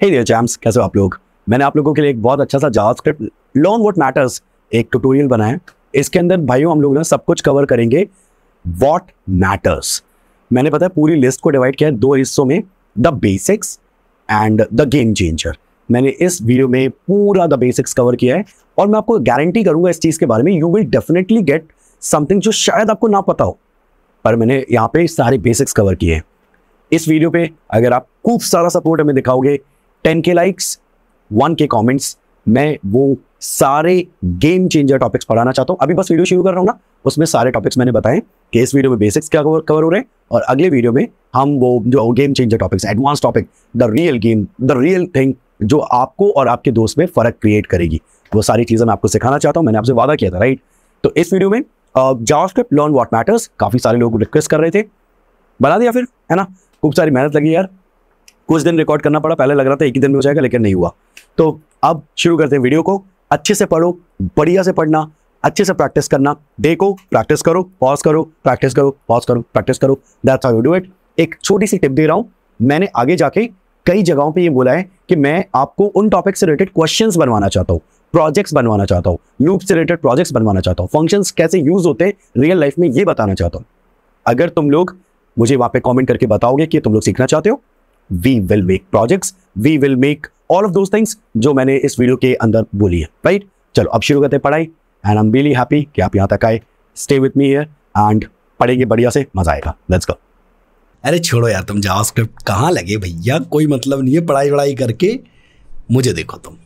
हे dear champs, कैसे हो आप लोग। मैंने आप लोगों के लिए एक बहुत अच्छा सा जावास्क्रिप्ट लर्न व्हाट मैटर्स एक ट्यूटोरियल बनाया है। इसके अंदर भाइयों हम लोग ना सब कुछ कवर करेंगे व्हाट मैटर्स। मैंने पता है पूरी लिस्ट को डिवाइड किया है दो हिस्सों में, the basics and the game changer. मैंने इस वीडियो में पूरा द बेसिक्स कवर किया है और मैं आपको गारंटी करूंगा इस चीज के बारे में, you will definitely get something जो शायद आपको ना पता हो, पर मैंने यहाँ पे सारे बेसिक्स कवर किए हैं। इस वीडियो पे अगर आप खूब सारा सपोर्ट हमें दिखाओगे, 10K लाइक्स, 1K कमेंट्स, मैं वो सारे गेम चेंजर टॉपिक्स पढ़ाना चाहता हूँ। अभी बस वीडियो शुरू कर रहा हूँ ना, उसमें सारे टॉपिक्स मैंने बताए कि इस वीडियो में बेसिक्स क्या कवर हो रहे हैं और अगले वीडियो में हम वो जो game changer topics, advance topic, the real game, the real thing जो आपको और आपके दोस्त में फर्क क्रिएट करेगी, वो सारी चीजें मैं आपको सिखाना चाहता हूँ। मैंने आपसे वादा किया था, राइट। तो इस वीडियो में जावास्क्रिप्ट लर्न व्हाट मैटर्स, काफी सारे लोग रिक्वेस्ट कर रहे थे, बना दिया फिर, है ना। खूब सारी मेहनत लगी यार, कुछ दिन रिकॉर्ड करना पड़ा। पहले लग रहा था एक ही दिन में हो जाएगा, लेकिन नहीं हुआ। तो अब शुरू करते हैं वीडियो को। अच्छे से पढ़ो, बढ़िया से पढ़ना, अच्छे से प्रैक्टिस करना। देखो, प्रैक्टिस करो, पॉज करो, प्रैक्टिस करो, पॉज करो, प्रैक्टिस करो। That's how you do it. एक छोटी सी टिप दे रहा हूं, मैंने आगे जाके कई जगहों पे ये बोला है कि मैं आपको उन टॉपिक से रिलेटेड क्वेश्चंस बनवाना चाहता हूँ, प्रोजेक्ट्स बनवाना चाहता हूँ, लूप से रिलेटेड प्रोजेक्ट्स बनवाना चाहता हूँ, फंक्शंस कैसे यूज होते हैं रियल लाइफ में ये बताना चाहता हूँ। अगर तुम लोग मुझे वहां पे कमेंट करके बताओगे कि तुम लोग सीखना चाहते हो, we will make projects, we will make all of those things जो मैंने इस वीडियो के अंदर बोली है, राइट। चलो अब शुरू करते हैं पढ़ाई, and I am really happy कि आप यहाँ तक आए। Stay with me here and पढ़ेंगे बढ़िया से, मजा आएगा। लेट्स गो। अरे छोड़ो यार, तुम जावास्क्रिप्ट कहाँ लगे भैया, कोई मतलब नहीं है पढ़ाई वढ़ाई करके। मुझे देखो तुम,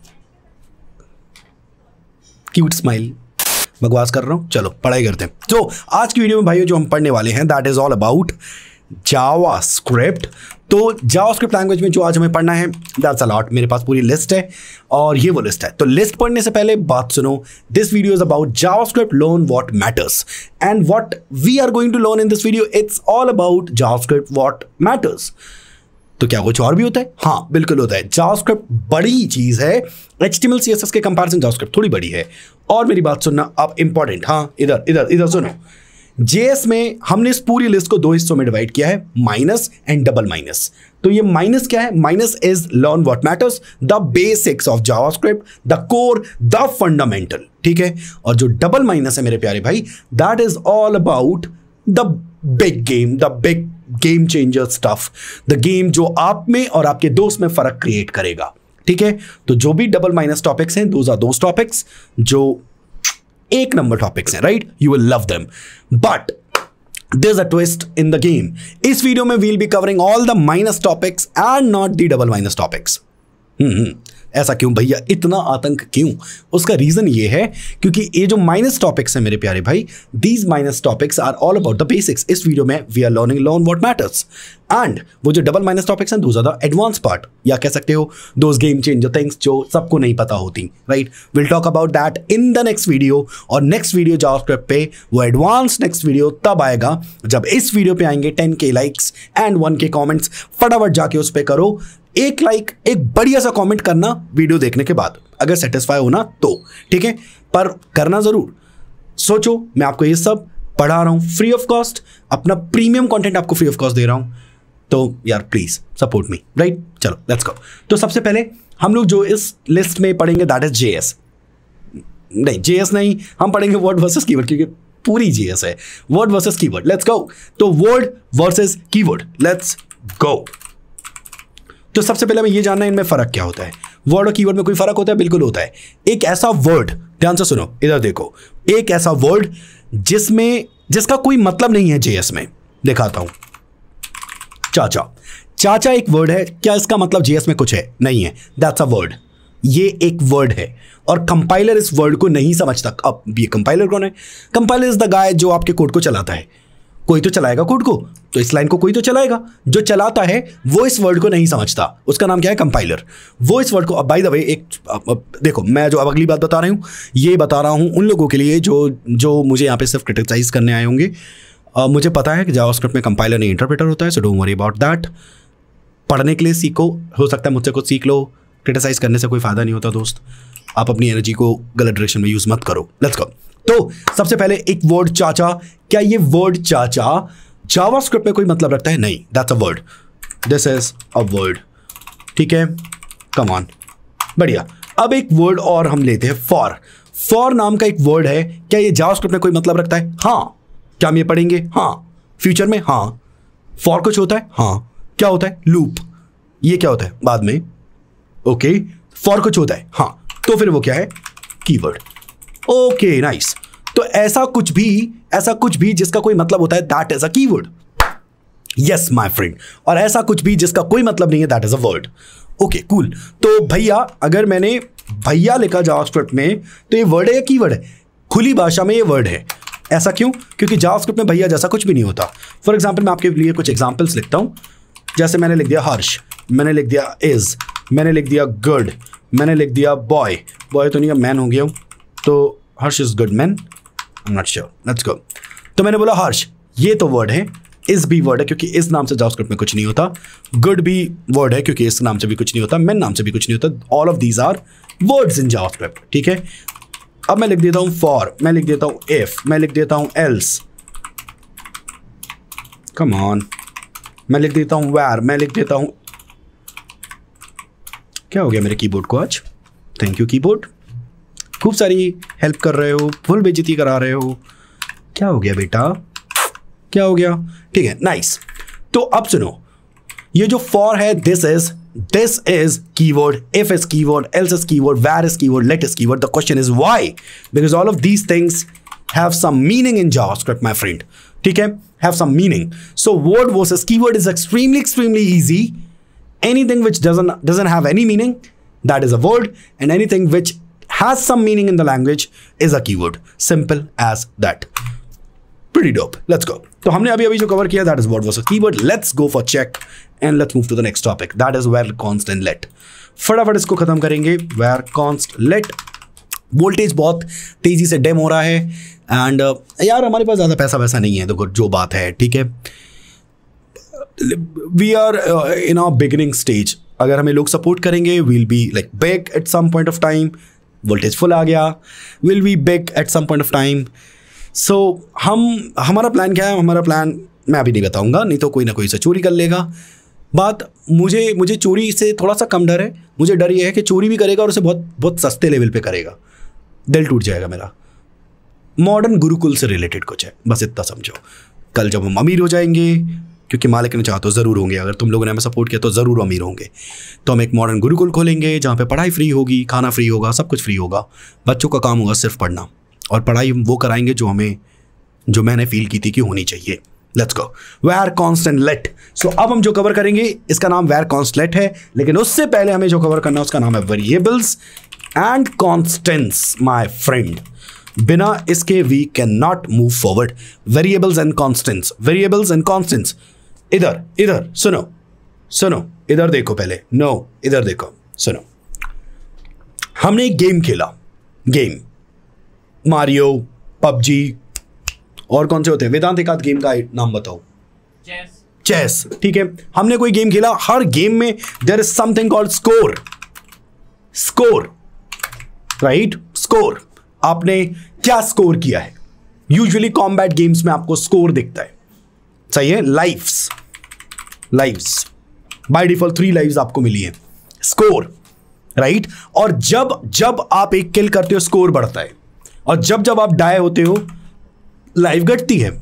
क्यूट स्माइल, बकवास कर रहा हूँ। चलो पढ़ाई करते हैं। तो आज की वीडियो में भाइयों जो हम पढ़ने वाले हैं that is all about JavaScript. तो जावास्क्रिप्ट लैंग्वेज में जो आज हमें पढ़ना है दैट्स अ लॉट। मेरे पास पूरी लिस्ट है और ये वो लिस्ट है। तो लिस्ट पढ़ने से पहले बात सुनो, this video is about JavaScript learn what matters and what we are going to learn in this video, it's all about JavaScript what matters. तो क्या कुछ और भी होता है? हाँ बिल्कुल होता है। जावास्क्रिप्ट बड़ी चीज है, HTML CSS के कंपैरिजन जावास्क्रिप्ट थोड़ी बड़ी है। और मेरी बात सुनना अब इंपॉर्टेंट, हाँ इधर इधर इधर सुनो। JS में हमने इस पूरी लिस्ट को दो हिस्सों में डिवाइड किया है, माइनस एंड डबल माइनस। तो ये माइनस क्या है? Minus is learn what matters, the basics of JavaScript, the core, the fundamental, ठीक है। और जो डबल माइनस है मेरे प्यारे भाई, that is all about the big game, the big game changer stuff, the game जो आप में और आपके दोस्त में फर्क क्रिएट करेगा, ठीक है। तो जो भी डबल माइनस टॉपिक्स हैं, दोज आर दोज टॉपिक्स जो एक नंबर टॉपिक्स हैं, right. You will love them, but there is a twist in the game. इस वीडियो में we'll be covering all the minus topics and not the double minus topics. ऐसा क्यों भैया, इतना आतंक क्यों? उसका रीजन ये है क्योंकि ये जो माइनस टॉपिक्स हैं मेरे प्यारे भाई, these minus topics are all about the basics. इस वीडियो में we are learning learn what matters, and वो जो डबल माइनस टॉपिक्स हैं those are the advance part, या कह सकते हो दोज गेम चेंजर थिंग्स जो सबको नहीं पता होती, right. Will talk about that in the next video. और नेक्स्ट वीडियो जावास्क्रिप्ट पे वो एडवांस नेक्स्ट वीडियो तब आएगा जब इस वीडियो पे आएंगे 10K likes and 1K comments. फटाफट जाके उस पे करो एक लाइक, एक बढ़िया सा कमेंट करना वीडियो देखने के बाद, अगर सेटिस्फाई होना तो, ठीक है। पर करना जरूर। सोचो मैं आपको ये सब पढ़ा रहा हूं फ्री ऑफ कॉस्ट, अपना प्रीमियम कंटेंट आपको फ्री ऑफ कॉस्ट दे रहा हूं, तो यार प्लीज सपोर्ट मी, राइट। चलो लेट्स गो। तो सबसे पहले हम लोग जो इस लिस्ट में पढ़ेंगे दैट इज JS। नहीं JS नहीं, हम पढ़ेंगे वर्ड वर्सेस कीवर्ड, क्योंकि पूरी JS है। Word versus keyword, let's go. तो word versus keyword, let's go. तो सबसे पहले हमें ये जानना है इनमें फर्क क्या होता है। वर्ड और कीवर्ड में कोई फर्क होता है? बिल्कुल होता है। एक ऐसा वर्ड, ध्यान से सुनो, इधर देखो, एक ऐसा वर्ड जिसका कोई मतलब नहीं है JS में, दिखाता हूं। चाचा, चाचा एक वर्ड है, क्या इसका मतलब JS में कुछ है? नहीं है, दैट्स अ वर्ड। ये एक वर्ड है और कंपाइलर इस वर्ड को नहीं समझता। अब ये कंपाइलर कौन है? कंपाइलर इज द गाय जो आपके कोड को चलाता है। कोई तो चलाएगा कोड को, तो इस लाइन को कोई तो चलाएगा। जो चलाता है वो इस वर्ड को नहीं समझता, उसका नाम क्या है? कंपाइलर। वो इस वर्ड को, बाय द वे, एक देखो, मैं जो अब अगली बात बता रही हूँ ये बता रहा हूँ उन लोगों के लिए जो मुझे यहाँ पे सिर्फ क्रिटिसाइज करने आए होंगे। मुझे पता है कि जावास्क्रिप्ट में कंपाइलर नहीं इंटरप्रेटर होता है, so don't worry about that. पढ़ने के लिए सीखो, हो सकता है मुझसे कुछ सीख लो। क्रिटिसाइज करने से कोई फायदा नहीं होता दोस्त, आप अपनी एनर्जी को गलत डायरेक्शन में यूज मत करो। Let's go. तो सबसे पहले एक वर्ड चाचा, क्या ये वर्ड चाचा जावास्क्रिप्ट में कोई मतलब रखता है? नहीं, that's a word, this is a word, ठीक है। कम ऑन, बढ़िया। अब एक वर्ड और हम लेते हैं, फॉर। फॉर नाम का एक वर्ड है, क्या ये जावास्क्रिप्ट में कोई मतलब रखता है? हाँ। क्या हम ये पढ़ेंगे? हाँ। फ्यूचर में? हाँ। फॉर कुछ होता है? हाँ। क्या होता है? लूप। ये क्या होता है? बाद में। ओके, फॉर कुछ होता है? हाँ। तो फिर वो क्या है? कीवर्ड। Okay, nice. तो ऐसा कुछ भी जिसका कोई मतलब होता है, that is a keyword. Yes my friend. और ऐसा कुछ भी जिसका कोई मतलब नहीं है, that is a word. Okay, cool. तो भैया, अगर मैंने भैया लिखा जावास्क्रिप्ट में, तो ये वर्ड है या कीवर्ड है? खुली भाषा में ये वर्ड है। ऐसा क्यों? क्योंकि जावास्क्रिप्ट में भैया जैसा कुछ भी नहीं होता। फॉर एग्जाम्पल, मैं आपके लिए कुछ एग्जाम्पल्स लिखता हूं। जैसे मैंने लिख दिया हर्ष, मैंने लिख दिया इज, मैंने लिख दिया गुड, मैंने लिख दिया बॉय। बॉय तो नहीं, अब मैन हो गया हूं, तो Harsh is good man, I am not sure, let's go. तो मैंने बोला हर्ष, ये तो वर्ड है। इस भी वर्ड है क्योंकि इस नाम से जावास्क्रिप्ट में कुछ नहीं होता। गुड भी वर्ड है क्योंकि इस नाम से भी कुछ नहीं होता। मैन नाम से भी कुछ नहीं होता। All of these are words in JavaScript, ठीक है। अब मैं लिख देता हूं फॉर, मैं लिख देता हूं इफ, मैं लिख देता हूं एल्स, कम ऑन, मैं लिख देता हूं वेयर, मैं लिख देता हूं। क्या हो गया मेरे कीबोर्ड को आज? थैंक यू कीबोर्ड, खूब सारी हेल्प कर रहे हो, फुल बेइज्जती करा रहे हो। क्या हो गया बेटा? क्या हो गया? ठीक है, नाइस। तो अब सुनो, ये जो फॉर है, this is keyword, if is keyword, else is keyword, var is keyword, let is keyword. The question is why? Because all of these things have some meaning in JavaScript my friend, ठीक है, have some meaning. So word versus keyword is extremely easy. Anything which doesn't have any meaning, that is a word, and anything which has some meaning in the language is a keyword. Simple as that. Pretty dope. Let's go. तो हमने अभी जो cover किया, that is word versus keyword. Let's go for check and let's move to the next topic. That is where const and let. फटाफट इसको खत्म करेंगे। where const let. Voltage बहुत तेजी से डेम हो रहा है एंड यार हमारे पास ज़्यादा पैसा नहीं है, देखो जो बात है, ठीक है। We are in our beginning stage. अगर हमें लोग सपोर्ट करेंगे, will be like big at some point of time. Voltage full आ गया, will be big at some point of time. So हमारा प्लान क्या है? हमारा प्लान मैं अभी नहीं बताऊंगा, नहीं तो कोई ना कोई से चोरी कर लेगा। बात मुझे चोरी से थोड़ा सा कम डर है। मुझे डर ये है कि चोरी भी करेगा और उसे बहुत बहुत सस्ते लेवल पे करेगा, दिल टूट जाएगा मेरा। मॉडर्न गुरुकुल से रिलेटेड कुछ है, बस इतना समझो। कल जब हम अमीर हो जाएंगे, क्योंकि मालिक ने चाहा तो ज़रूर होंगे, अगर तुम लोगों ने हमें सपोर्ट किया तो ज़रूर अमीर होंगे, तो हम एक मॉडर्न गुरुकुल खोलेंगे जहाँ पे पढ़ाई फ्री होगी, खाना फ्री होगा, सब कुछ फ्री होगा। बच्चों का काम होगा सिर्फ पढ़ना, और पढ़ाई वो कराएंगे जो मैंने फील की थी कि होनी चाहिए। Let's go. Var const and let. So अब हम जो कवर करेंगे, इसका नाम वेयर कॉन्स्ट लेट है, लेकिन उससे पहले हमें जो कवर करना है उसका नाम है variables and constants my friend. बिना इसके we can not move forward. Variables and constants, variables and constants. इधर सुनो, इधर देखो पहले, नो इधर देखो, सुनो। हमने एक गेम खेला, गेम मारियो, पबजी, और कौन से होते हैं? वेदांत, एक आध गेम का नाम बताओ। चेस, ठीक है। हमने कोई गेम खेला, हर गेम में there is something called score, right? Score. आपने क्या स्कोर किया है? यूजुअली कॉम्बैट गेम्स में आपको स्कोर दिखता है, सही है। लाइव्स बाय डिफॉल्ट 3 लाइव्स आपको मिली है, स्कोर, राइट? और जब आप एक किल करते हो, स्कोर बढ़ता है, और जब आप डाई होते हो, लाइफ घटती है,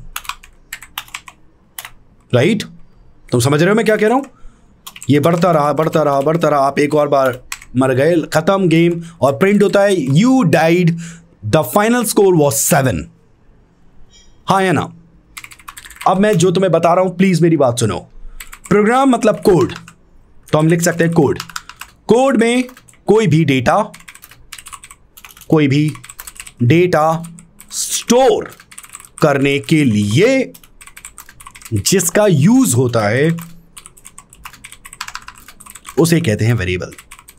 राइट? तुम समझ रहे हो मैं क्या कह रहा हूं? ये बढ़ता रहा, आप एक और बार मर गए, खत्म गेम, और प्रिंट होता है you died, the final score was 7। हाँ या ना? अब मैं जो तुम्हें बता रहा हूं, प्लीज मेरी बात सुनो। प्रोग्राम मतलब कोड, तो हम लिख सकते हैं कोड में कोई भी डेटा स्टोर करने के लिए जिसका यूज होता है उसे कहते हैं वेरिएबल।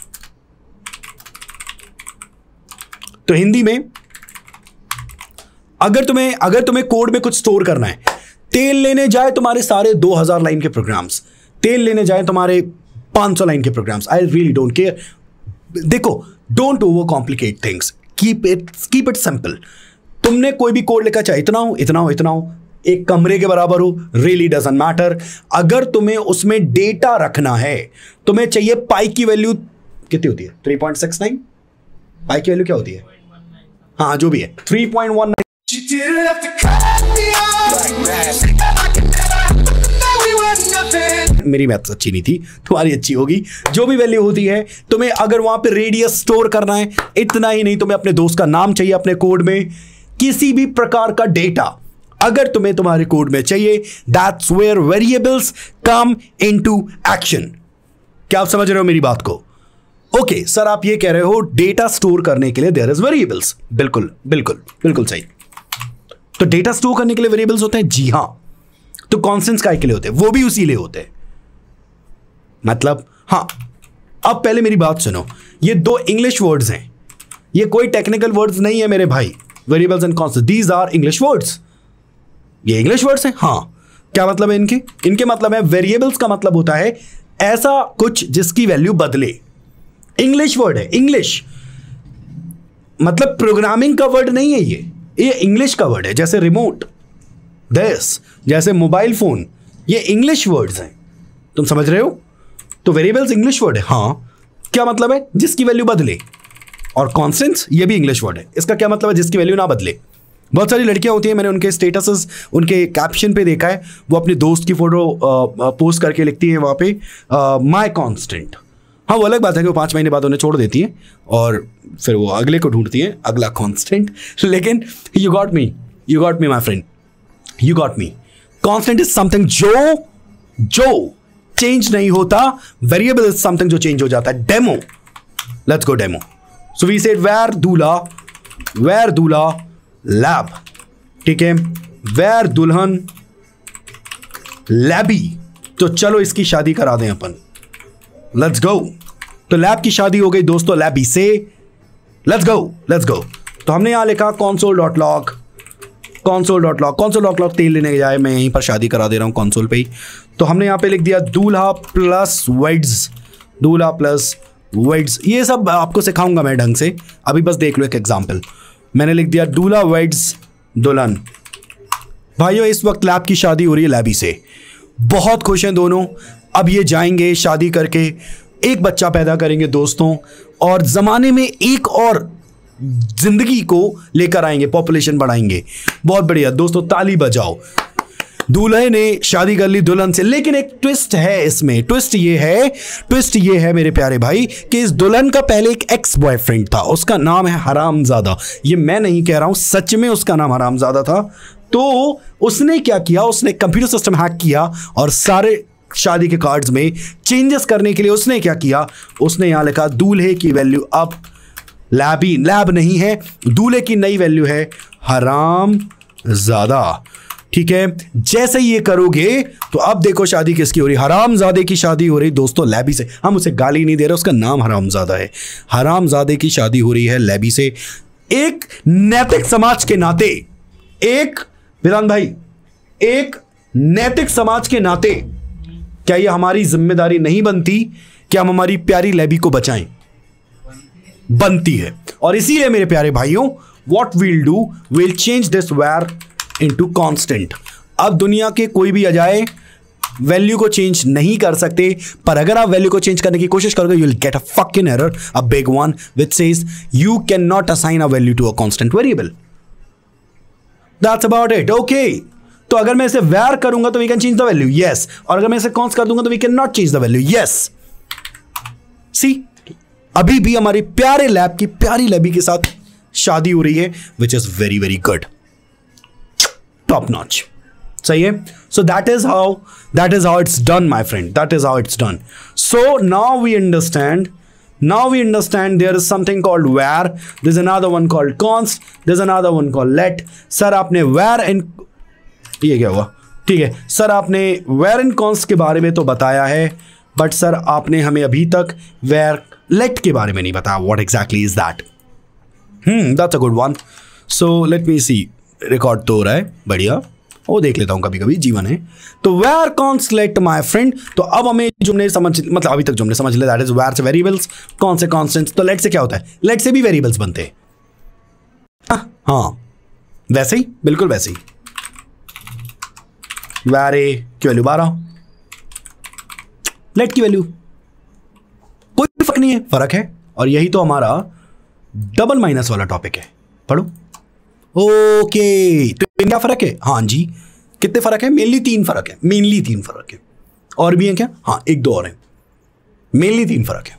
तो हिंदी में अगर तुम्हें कोड में कुछ स्टोर करना है, तेल लेने जाए तुम्हारे सारे 2000 लाइन के प्रोग्राम्स, तेल लेने जाए तुम्हारे 500 लाइन के programs, I really don't care. देखो, don't over complicate things, keep it simple. तुमने कोई भी कोड लिखा, चाहे इतना हो, एक कमरे के बराबर हो, रियली डजंट मैटर। अगर तुम्हें उसमें डेटा रखना है, तुम्हें चाहिए पाई की वैल्यू कितनी होती है? 3.69। पाई की वैल्यू क्या होती है? हाँ जो भी है 3.19। मेरी मैथ्स अच्छी नहीं थी, तुम्हारी अच्छी होगी। जो भी वैल्यू होती है, तुम्हें अगर वहां पे रेडियस स्टोर करना है, इतना ही नहीं, तुम्हें अपने दोस्त का नाम चाहिए अपने कोड में, किसी भी प्रकार का डेटा अगर तुम्हें तुम्हारे कोड में चाहिए, that's where variables come into action. क्या आप समझ रहे हो मेरी बात को? ओके सर, आप ये कह रहे हो डेटा स्टोर करने के लिए देयर इज वेरिएबल्स। बिल्कुल बिल्कुल बिल्कुल सही। तो डेटा स्टोर करने के लिए वेरिएबल्स होते हैं? जी हां। तो कॉन्स्टेंट्स काय के लिए होते हैं? वो भी उसी लिए होते हैं। मतलब हाँ, अब पहले मेरी बात सुनो, ये दो इंग्लिश वर्ड्स हैं, ये कोई टेक्निकल वर्ड्स नहीं है मेरे भाई। Variables and constant, these are English words. ये इंग्लिश वर्ड्स हैं। हाँ, क्या मतलब है इनके? इनके मतलब है, वेरिएबल्स का मतलब होता है ऐसा कुछ जिसकी वैल्यू बदले। इंग्लिश वर्ड है, इंग्लिश मतलब प्रोग्रामिंग का वर्ड नहीं है ये इंग्लिश का वर्ड है। जैसे रिमोट, दिस, जैसे मोबाइल फोन, ये इंग्लिश वर्ड्स हैं। तुम समझ रहे हो? तो वेरिएबल्स इंग्लिश वर्ड है। हाँ, क्या मतलब है? जिसकी वैल्यू बदले। और कॉन्स्टेंट्स, ये भी इंग्लिश वर्ड है। इसका क्या मतलब है? जिसकी वैल्यू ना बदले। बहुत सारी लड़कियां होती हैं, मैंने उनके स्टेटसेस, उनके कैप्शन पे देखा है, वो अपने दोस्त की फोटो पोस्ट करके लिखती है वहाँ पे माई कॉन्स्टेंट। हाँ, वो अलग बात है कि वो 5 महीने बाद उन्हें छोड़ देती हैं और फिर वो अगले को ढूंढती हैं, अगला कॉन्स्टेंट। लेकिन you got me my friend, you got me. Constant is something जो चेंज नहीं होता। वेरिएबल इज समथिंग जो चेंज हो जाता है। Demo, let's go demo. So we said var दूल्हा लैब, ठीक है, वेर दुल्हन लैबी। तो चलो इसकी शादी करा दें अपन, लेट्स गो। तो लैब की शादी हो गई दोस्तों लैबी से। Let's go. तो हमने यहां लिखा console.log। तेल लेने के जाए मैं यहीं पर शादी करा दे रहा हूं कंसोल पे ही। तो हमने यहां पे लिख दिया दूल्हा प्लस वेड्स। ये सब आपको सिखाऊंगा मैं ढंग से, अभी बस देख लो एक एग्जांपल। मैंने लिख दिया दूल्हा वेड्स दुल्हन। भाइयों, इस वक्त लैब की शादी हो रही है लैबी से, बहुत खुश हैं दोनों। अब ये जाएंगे शादी करके, एक बच्चा पैदा करेंगे दोस्तों, और जमाने में एक और जिंदगी को लेकर आएंगे, पॉपुलेशन बढ़ाएंगे। बहुत बढ़िया दोस्तों, ताली बजाओ। दूल्हे ने शादी कर ली दुल्हन से, लेकिन एक ट्विस्ट है इसमें। ट्विस्ट ये है मेरे प्यारे भाई कि इस दुल्हन का पहले एक एक्स बॉयफ्रेंड था, उसका नाम है हरामजादा। ये मैं नहीं कह रहा हूं, सच में उसका नाम हरामजादा था। तो उसने क्या किया, उसने कंप्यूटर सिस्टम हैक किया और सारे शादी के कार्ड्स में चेंजेस करने के लिए उसने क्या किया, उसने यहां लिखा दूल्हे की वैल्यू अब लैब नहीं है, दूल्हे की नई वैल्यू है हरामजादा। ठीक है, जैसे ये करोगे तो अब देखो शादी किसकी हो रही, हरामजादे की शादी हो रही दोस्तों लैबी से। हम उसे गाली नहीं दे रहे, उसका नाम हरामजादा है। हरामजादे की शादी हो रही है लैबी से। एक नैतिक समाज के नाते, एक विधान भाई, एक नैतिक समाज के नाते क्या ये हमारी जिम्मेदारी नहीं बनती कि हम हमारी प्यारी लैबी को बचाएं? बनती है। और इसीलिए मेरे प्यारे भाइयों, what we'll do, we'll change this var into constant. अब दुनिया के कोई भी आ जाए, वैल्यू को चेंज नहीं कर सकते, पर अगर आप वैल्यू को चेंज करने की कोशिश करोगे, you will get a fucking error, a big one, which says you can not assign a value to a constant variable. That's about it. Okay, तो अगर मैं इसे वेर करूंगा तो we can change the value, yes. और अगर मैं इसे कॉन्स्ट कर दूंगा तो we can not change the value, yes. See, अभी भी हमारी प्यारे लैब की प्यारी लैबी के साथ शादी हो रही है, which is very very good, top notch. सही है। So that is how it's done my friend, that is how it's done. So now we understand there is something called where, there's another one called const, there's another one called let. Sir आपने where and ये क्या हुआ, ठीक है sir, आपने where and const के बारे में तो बताया है, बट सर आपने हमें अभी तक where let के बारे में नहीं बताया। what exactly is that? That's a good one. So let me see, record तो हो रहा है, बढ़िया, वो देख लेता हूँ कभी कभी, जीवन है। तो var const let my friend. तो अब हमें जो हमने समझ, मतलब अभी तक जो हमने समझ लिया, दैट इज वेयर से वेरिएबल्स, कौन से कॉन्स्टेंट्स। तो लेट से क्या होता है, लेट से भी वेरिएबल्स बनते हैं। हाँ वैसे ही, बिल्कुल वैसे ही। वेर ए की वैल्यू 12, लेट की वैल्यू कोई फर्क फर्क नहीं है, फर्क है। और यही तो हमारा डबल माइनस वाला टॉपिक है, पढ़ो। ओके, तो क्या फर्क है? हाँ जी, कितने फर्क है? मेनली 3 फर्क है, मेनली 3 फर्क है। और भी है क्या? हाँ, 1-2 और है, मेनली 3 फर्क है।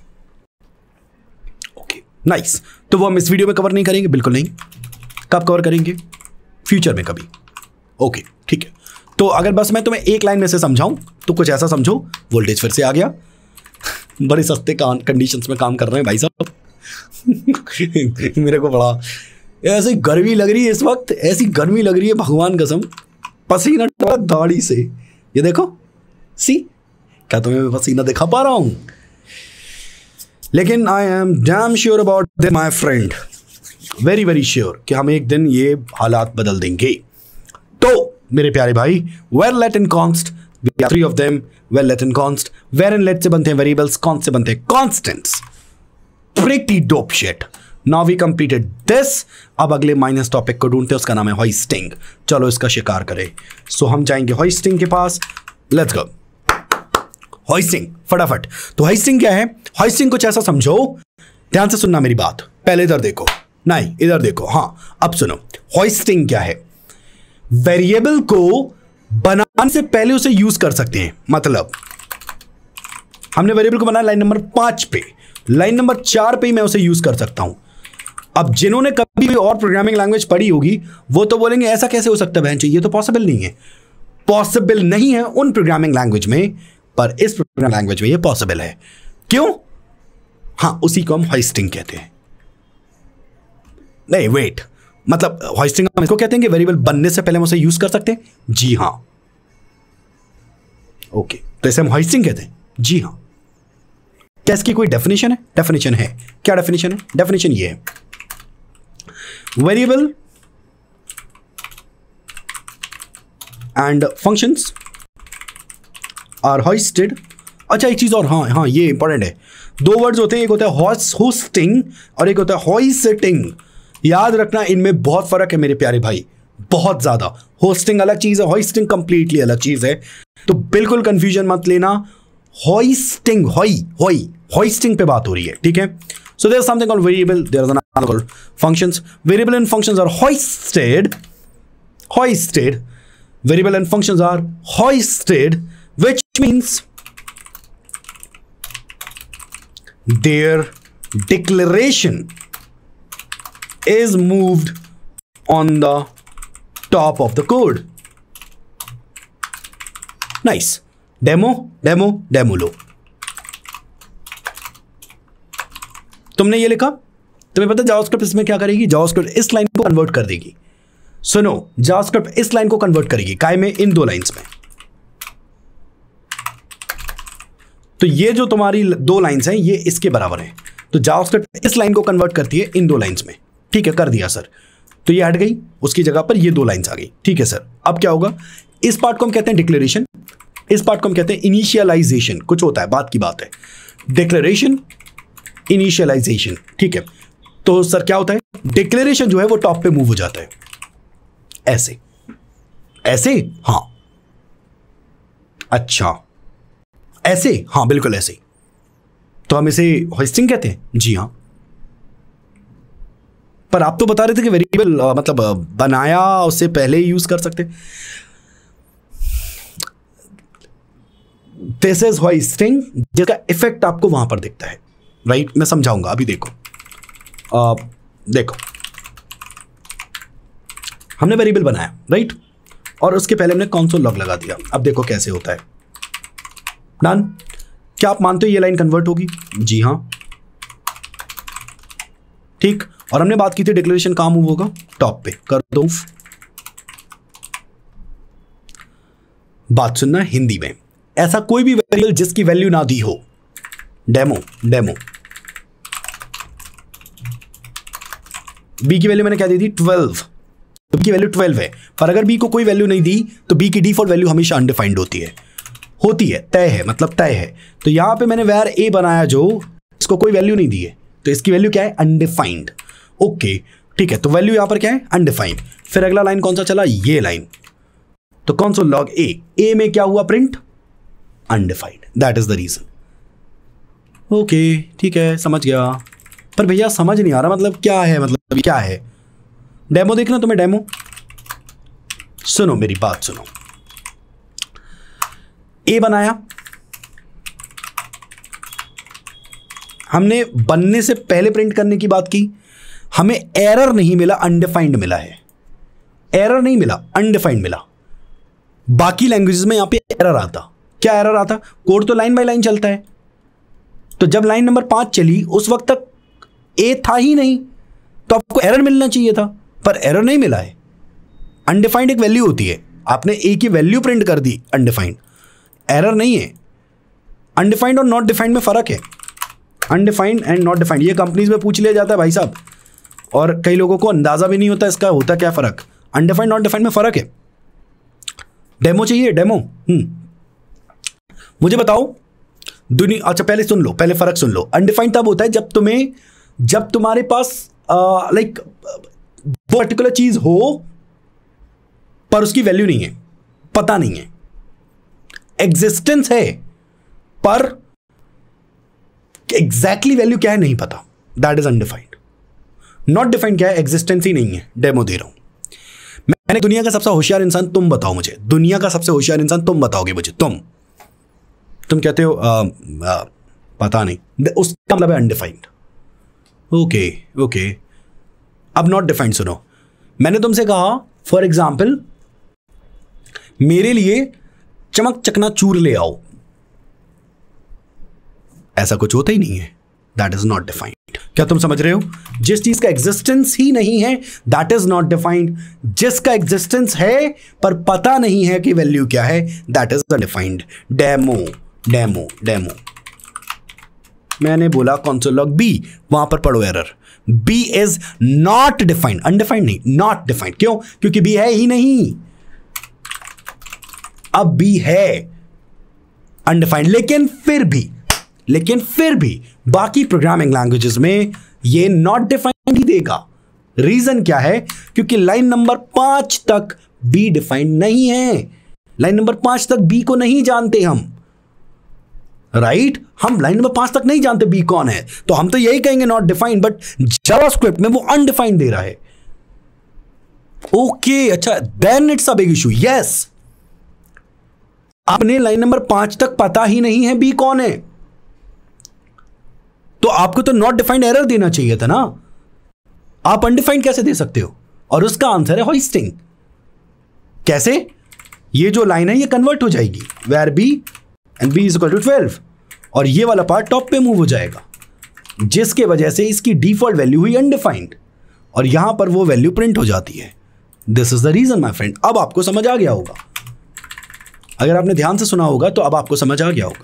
Okay nice. तो वो हम इस वीडियो में कवर नहीं करेंगे, बिल्कुल नहीं। कब कवर करेंगे? फ्यूचर में कभी। ओके ठीक है। तो अगर बस मैं तुम्हें एक लाइन में से समझाऊं तो कुछ ऐसा समझो, वोल्टेज फिर से आ गया। बड़े सस्ते कंडीशंस में काम कर रहे हैं भाई साहब। मेरे को बड़ा ऐसी गर्मी लग रही है इस वक्त, ऐसी गर्मी लग रही है भगवान कसम, पसीना दाढ़ी से। ये देखो, सी, क्या तुम्हें मैं पसीना दिखा पा रहा हूं? लेकिन I am damn sure about this my friend, very very sure कि हम एक दिन ये हालात बदल देंगे। तो मेरे प्यारे भाई, var let and const, we are 3 of them. Var let and const, var and let से बनते हैं वेरिएबल्स, कॉन्स्ट से बनते हैं constants. Pretty dope shit. Now we completed this. अब अगले माइनस टॉपिक को ढूंढते हैं, उसका नाम है होइस्टिंग। चलो इसका शिकार करें। सो हम जाएंगे होइस्टिंग के पास, लेट्स गो। होइस्टिंग फटाफट। तो होइस्टिंग क्या है? होइस्टिंग कुछ ऐसा समझो, ध्यान से सुनना मेरी बात। पहले इधर देखो, नहीं इधर देखो, हाँ अब सुनो। होइस्टिंग क्या है? वेरिएबल को बनाने से पहले उसे यूज कर सकते हैं। मतलब हमने वेरिएबल को बनाया लाइन नंबर 5 पे, लाइन नंबर 4 पे ही मैं उसे यूज कर सकता हूं। अब जिन्होंने कभी भी और प्रोग्रामिंग लैंग्वेज पढ़ी होगी वो तो बोलेंगे ऐसा कैसे हो सकता है बहन, ये तो पॉसिबल नहीं है। पॉसिबल नहीं है उन प्रोग्रामिंग लैंग्वेज में, पर इस प्रोग्रामिंग लैंग्वेज में ये पॉसिबल है। क्यों? हाँ, उसी को हम होइस्टिंग कहते हैं। नहीं वेट, मतलब होइस्टिंग हम इसको कहते हैं कि वेरिएबल बनने से पहले हम उसे यूज कर सकते हैं। जी हाँ। ओके, तो इसे हम होइस्टिंग कहते हैं। जी हाँ। क्या इसकी कोई डेफिनेशन है? डेफिनेशन है। क्या डेफिनेशन है? डेफिनेशन ये है, variable and functions are hoisted. अच्छा एक चीज और, हाँ ये इंपॉर्टेंट है। 2 वर्ड्स होते हैं, एक होता है होस्टिंग और एक होता है होइस्टिंग। याद रखना, इनमें बहुत फर्क है मेरे प्यारे भाई, बहुत ज्यादा। होस्टिंग अलग चीज है, होइस्टिंग कंप्लीटली अलग चीज है। तो बिल्कुल कंफ्यूजन मत लेना। होइस्टिंग, होइस्टिंग पे बात हो रही है, ठीक है। So there is something called variable, there is another called functions. Variable and functions are hoisted, variable and functions are hoisted, which means their declaration is moved on the top of the code. Nice. Demo लो। तुमने ये लिखा, तुम्हें पता है JavaScript इसमें क्या करेगी? जावास्क्रिप्ट इस लाइन को कन्वर्ट कर देगी। सुनो, जावास्क्रिप्ट इस लाइन को कन्वर्ट करेगी, काय में? इन 2 लाइंस में। तो ये जो तुम्हारी 2 लाइंस हैं ये इसके बराबर हैं। तो जावास्क्रिप्ट इस लाइन को कन्वर्ट करती है इन 2 लाइंस में। ठीक है, कर दिया सर। तो ये हट गई, उसकी जगह पर ये 2 लाइंस आ गई। ठीक है सर। अब क्या होगा? इस पार्ट को हम कहते हैं डिक्लेरेशन, इस पार्ट को हम कहते हैं इनिशियलाइजेशन। कुछ होता है, बात की बात है। Declaration, initialization. ठीक है। तो सर क्या होता है? डिक्लेरेशन जो है वो टॉप पे मूव हो जाता है, ऐसे ऐसे। हाँ अच्छा, ऐसे, हाँ बिल्कुल ऐसे। तो हम इसे होइस्टिंग कहते हैं। जी हाँ। पर आप तो बता रहे थे कि वेरिएबल मतलब बनाया उससे पहले ही यूज कर सकते। दिस इज होइस्टिंग, जिसका इफेक्ट आपको वहां पर दिखता है, राइट। मैं समझाऊंगा, अभी देखो। देखो, हमने वेरिएबल बनाया, राइट, और उसके पहले हमने कंसोल लॉग लगा दिया। अब देखो कैसे होता है। डन। क्या आप मानते हो ये लाइन कन्वर्ट होगी? जी हाँ। ठीक। और हमने बात की थी डिक्लेरेशन कहां मूव होगा? टॉप पे। कर दो। बात सुनना हिंदी में। ऐसा कोई भी वेरिएबल जिसकी वैल्यू ना दी हो, डेमो बी की वैल्यू मैंने क्या दी थी? 12। तो बी की वैल्यू 12 है, पर अगर बी को कोई वैल्यू नहीं दी तो बी की डिफॉल्ट वैल्यू हमेशा अनडिफाइंड होती है, तय है, मतलब तय है। तो यहां पे मैंने वैर ए बनाया जो इसको कोई वैल्यू नहीं दी है, तो इसकी वैल्यू क्या है? अनडिफाइंड। ओके ठीक है, तो वैल्यू यहां पर क्या है? अनडिफाइंड। फिर अगला लाइन कौन सा चला? ये लाइन। तो कंसोल लॉग ए में क्या हुआ? Print undefined. That is the reason. Okay ठीक है, समझ गया, पर भैया समझ नहीं आ रहा मतलब क्या है, मतलब क्या है। डेमो देखना तुम्हें, डेमो सुनो, मेरी बात सुनो। ए बनाया, हमने बनने से पहले प्रिंट करने की बात की, हमें एरर नहीं मिला, अनडिफाइंड मिला है। एरर नहीं मिला, अनडिफाइंड मिला। बाकी लैंग्वेजेस में यहां पे एरर आता, क्या एरर आता, कोड तो लाइन बाय लाइन चलता है, तो जब लाइन नंबर 5 चली उस वक्त तक ए था ही नहीं, तो आपको एरर मिलना चाहिए था, पर एरर नहीं मिला है। अनडिफाइंड एक वैल्यू होती है, आपने ए की वैल्यू प्रिंट कर दी अनडिफाइंड, एरर नहीं है। अनडिफाइंड और नॉट डिफाइंड में फर्क है, अनडिफाइंड एंड नॉट डिफाइंड, ये कंपनीज में पूछ लिया जाता है भाई साहब, और कई लोगों को अंदाजा भी नहीं होता इसका होता क्या फर्क। अनडिफाइंड नॉट डिफाइंड में फर्क है। डेमो चाहिए, डेमो। मुझे बताओ दुनिया, अच्छा पहले सुन लो, पहले फर्क सुन लो। अनडिफाइंड तब होता है जब तुम्हारे पास लाइक पर्टिकुलर चीज हो पर उसकी वैल्यू नहीं है, पता नहीं है। एग्जिस्टेंस है पर एग्जैक्टली वैल्यू क्या है नहीं पता, that is undefined. Not defined क्या है, एग्जिस्टेंस ही नहीं है। डेमो दे रहा हूं मैंने, दुनिया का सबसे होशियार इंसान तुम बताओ मुझे, दुनिया का सबसे होशियार इंसान तुम बताओगे मुझे, तुम कहते हो पता नहीं, उसका मतलब है अनडिफाइंड। ओके ओके, अब नॉट डिफाइंड सुनो। मैंने तुमसे कहा फॉर एग्जाम्पल मेरे लिए चमक चकना चूर ले आओ, ऐसा कुछ होता ही नहीं है, दैट इज नॉट डिफाइंड। क्या तुम समझ रहे हो, जिस चीज का एग्जिस्टेंस ही नहीं है दैट इज नॉट डिफाइंड, जिसका एग्जिस्टेंस है पर पता नहीं है कि वैल्यू क्या है that is undefined. Demo demo demo, मैंने बोला कंसोल लॉग बी, वहां पर पढ़ो error, B is not defined, undefined नहीं, नॉट डिफाइंड। क्यों, क्योंकि बी है ही नहीं, अब बी है अनडिफाइंड, लेकिन फिर भी बाकी प्रोग्रामिंग लैंग्वेजेस में ये नॉट डिफाइंड ही देगा। रीजन क्या है, क्योंकि लाइन नंबर 5 तक बी डिफाइंड नहीं है, लाइन नंबर 5 तक बी को नहीं जानते हम, राइट हम लाइन नंबर 5 तक नहीं जानते बी कौन है, तो हम तो यही कहेंगे नॉट डिफाइंड, बट जावास्क्रिप्ट में वो अनडिफाइंड दे रहा है। ओके अच्छा, then it's a big issue. Yes, आपने लाइन नंबर 5 तक पता ही नहीं है बी कौन है, तो आपको तो नॉट डिफाइंड एरर देना चाहिए था ना, आप अनडिफाइंड कैसे दे सकते हो, और उसका आंसर है होइस्टिंग। कैसे, ये जो लाइन है ये कन्वर्ट हो जाएगी var B and B is equal to 12, और ये वाला पार्ट टॉप पे मूव हो जाएगा, जिसके वजह से इसकी डिफॉल्ट वैल्यू हुई अनडिफाइंड, और यहां पर वो वैल्यू प्रिंट हो जाती है। This is the reason my friend. अब आपको समझ आ गया होगा, अगर आपने ध्यान से सुना होगा तो अब आपको समझ आ गया होगा।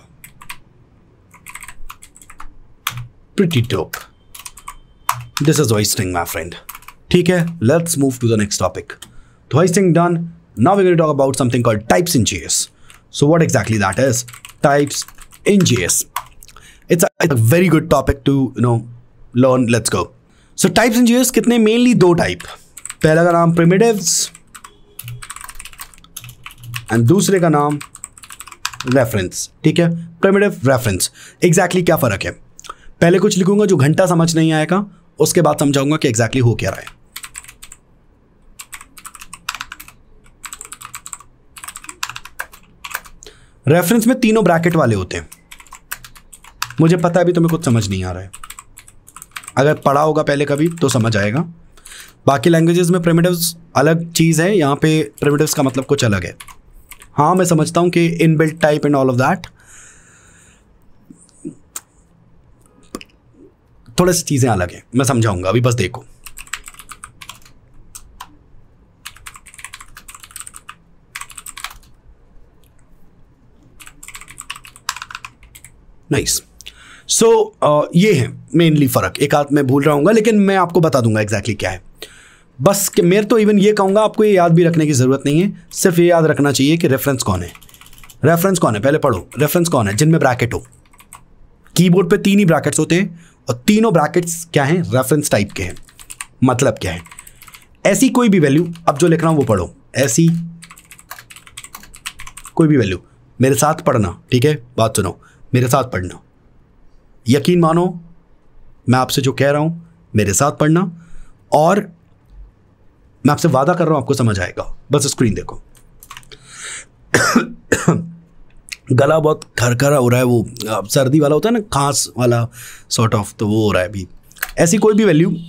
Pretty dope. This is hoisting, my friend. ठीक है, let's move to the next topic. So hoisting done. Now we're going to talk about something called types in JS. So what exactly that is? Types in JS. It's a very good topic to learn. Let's go. So types in JS कितने, mainly 2 type. पहला का नाम primitives and दूसरे का नाम reference। ठीक है, primitive reference। Exactly क्या फर्क है, पहले कुछ लिखूंगा जो घंटा समझ नहीं आएगा, उसके बाद समझाऊंगा कि एग्जैक्टली हो क्या रहा है। रेफरेंस में 3 ब्रैकेट वाले होते हैं, मुझे पता है अभी तुम्हें कुछ समझ नहीं आ रहा है, अगर पढ़ा होगा पहले कभी तो समझ आएगा। बाकी लैंग्वेजेस में प्रिमिटिव्स अलग चीज है, यहां पे प्रिमिटिव्स का मतलब कुछ अलग है। हाँ मैं समझता हूं कि inbuilt type and all of that, थोड़ी सी चीजें अलग हैं, मैं समझाऊंगा, अभी बस देखो। नाइस। सो ये है मेनली फर्क, एक आध मैं भूल रहा हूँ लेकिन मैं आपको बता दूंगा एग्जैक्टली क्या है। बस कि मैं तो इवन ये कहूँगा आपको ये याद भी रखने की ज़रूरत नहीं है, सिर्फ ये याद रखना चाहिए कि रेफरेंस कौन है। रेफरेंस कौन है पहले पढ़ो, रेफरेंस कौन है जिनमें ब्रैकेट हो। कीबोर्ड पे 3 ही ब्रैकेट्स होते हैं और तीनों ब्रैकेट्स क्या हैं, रेफरेंस टाइप के हैं। मतलब क्या है, ऐसी कोई भी वैल्यू, अब जो लिख रहा हूँ वो पढ़ो, ऐसी कोई भी वैल्यू मेरे साथ पढ़ना, ठीक है, बात सुनो, मेरे साथ पढ़ना। यकीन मानो, मैं आपसे जो कह रहा हूं मेरे साथ पढ़ना, और मैं आपसे वादा कर रहा हूं आपको समझ आएगा। बस स्क्रीन देखो। गला बहुत खरखरा हो रहा है, वो सर्दी वाला होता है ना, खांस वाला सॉर्ट ऑफ, तो वो हो रहा है अभी। ऐसी कोई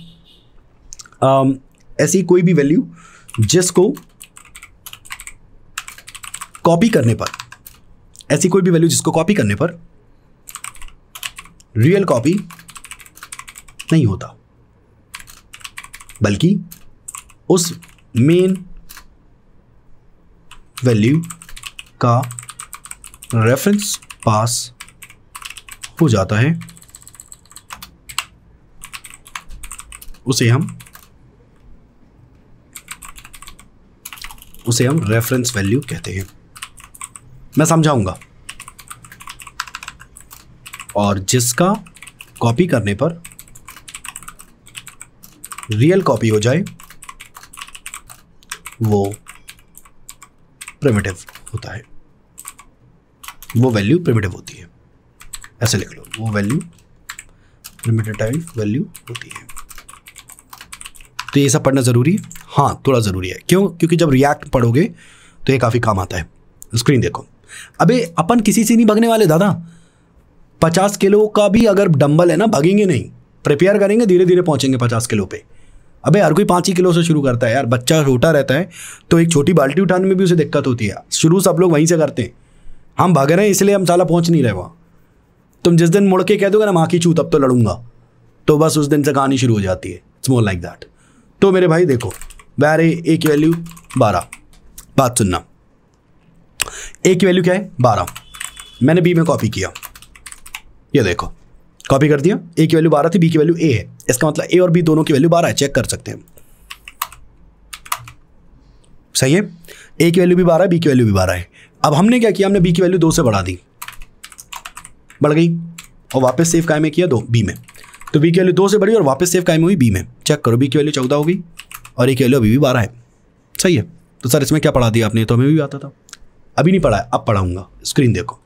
भी वैल्यू जिसको कॉपी करने पर, ऐसी कोई भी वैल्यू जिसको कॉपी करने पर रियल कॉपी नहीं होता, बल्कि उस मेन वैल्यू का रेफरेंस पास हो जाता है, उसे हम रेफरेंस वैल्यू कहते हैं। मैं समझाऊंगा। और जिसका कॉपी करने पर रियल कॉपी हो जाए वो प्रिमिटिव होता है, वो वैल्यू प्रिमिटिव होती है। ऐसे लिख लो, वो वैल्यू प्रिमिटिव वैल्यू होती है। तो ये सब पढ़ना जरूरी है। हाँ, थोड़ा जरूरी है। क्यों? क्योंकि जब रिएक्ट पढ़ोगे तो ये काफी काम आता है। स्क्रीन देखो। अबे अपन किसी से नहीं भागने वाले दादा। 50 किलो का भी अगर डंबल है ना, भागेंगे नहीं, प्रिपेयर करेंगे, धीरे धीरे पहुंचेंगे 50 किलो पे। अबे हर कोई 5 ही किलो से शुरू करता है यार। बच्चा छोटा रहता है तो एक छोटी बाल्टी उठाने में भी उसे दिक्कत होती है। शुरू सब लोग वहीं से करते हैं। हम भाग रहे हैं इसलिए हम साला पहुंच नहीं रहे वहाँ। तुम जिस दिन मुड़ के कह दोगे ना माँ की चूत अब तो लड़ूंगा, तो बस उस दिन से कहानी शुरू हो जाती है। It's more like that. तो मेरे भाई देखो, वैरे ए की वैल्यू 12, बात सुनना, ए की वैल्यू क्या है 12, मैंने बी में कॉपी किया, ये देखो कॉपी कर दिया। ए की वैल्यू 12 थी, बी की वैल्यू ए है, इसका मतलब ए और बी दोनों की वैल्यू 12 है, चेक कर सकते हैं। सही है, ए की वैल्यू भी 12 है, बी की वैल्यू भी 12 है। अब हमने क्या किया, हमने बी की वैल्यू 2 से बढ़ा दी, बढ़ गई, और वापस सेव कायम में किया 2 बी में, तो बी की वैल्यू 2 से बढ़ी और वापस सेव कायम हुई बी में। चेक करो, बी की वैल्यू 14 हो गई और ए की वैल्यू अभी भी 12 है। सही है। तो सर इसमें क्या पढ़ा दिया आपने? तो हमें भी आता था, अभी नहीं पढ़ा है, अब पढ़ाऊंगा। स्क्रीन देखो।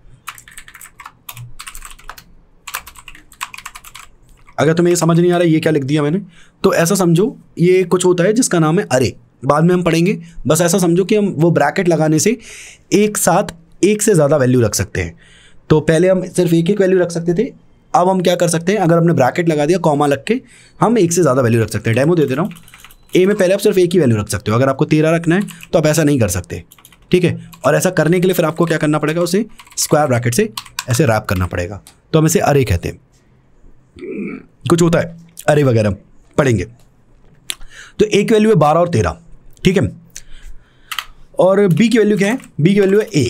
अगर तुम्हें ये समझ नहीं आ रहा है ये क्या लिख दिया मैंने, तो ऐसा समझो ये कुछ होता है जिसका नाम है अरे, बाद में हम पढ़ेंगे। बस ऐसा समझो कि हम वो ब्रैकेट लगाने से एक साथ एक से ज़्यादा वैल्यू रख सकते हैं। तो पहले हम सिर्फ एक वैल्यू रख सकते थे, अब हम क्या कर सकते हैं, अगर हमने ब्रैकेट लगा दिया कॉमा लग के, हम एक से ज़्यादा वैल्यू रख सकते हैं। डेमो दे दे रहा हूँ। ए में पहले आप सिर्फ एक ही वैल्यू रख सकते हो। अगर आपको 13 रखना है तो आप ऐसा नहीं कर सकते, ठीक है। और ऐसा करने के लिए फिर आपको क्या करना पड़ेगा, उसे स्क्वायर ब्रैकेट से ऐसे रैप करना पड़ेगा। तो हम इसे अरे कहते हैं। कुछ होता है अरे वगैरह, पढ़ेंगे। तो ए की वैल्यू है 12 और 13, ठीक है। और बी की वैल्यू क्या है? बी की वैल्यू है ए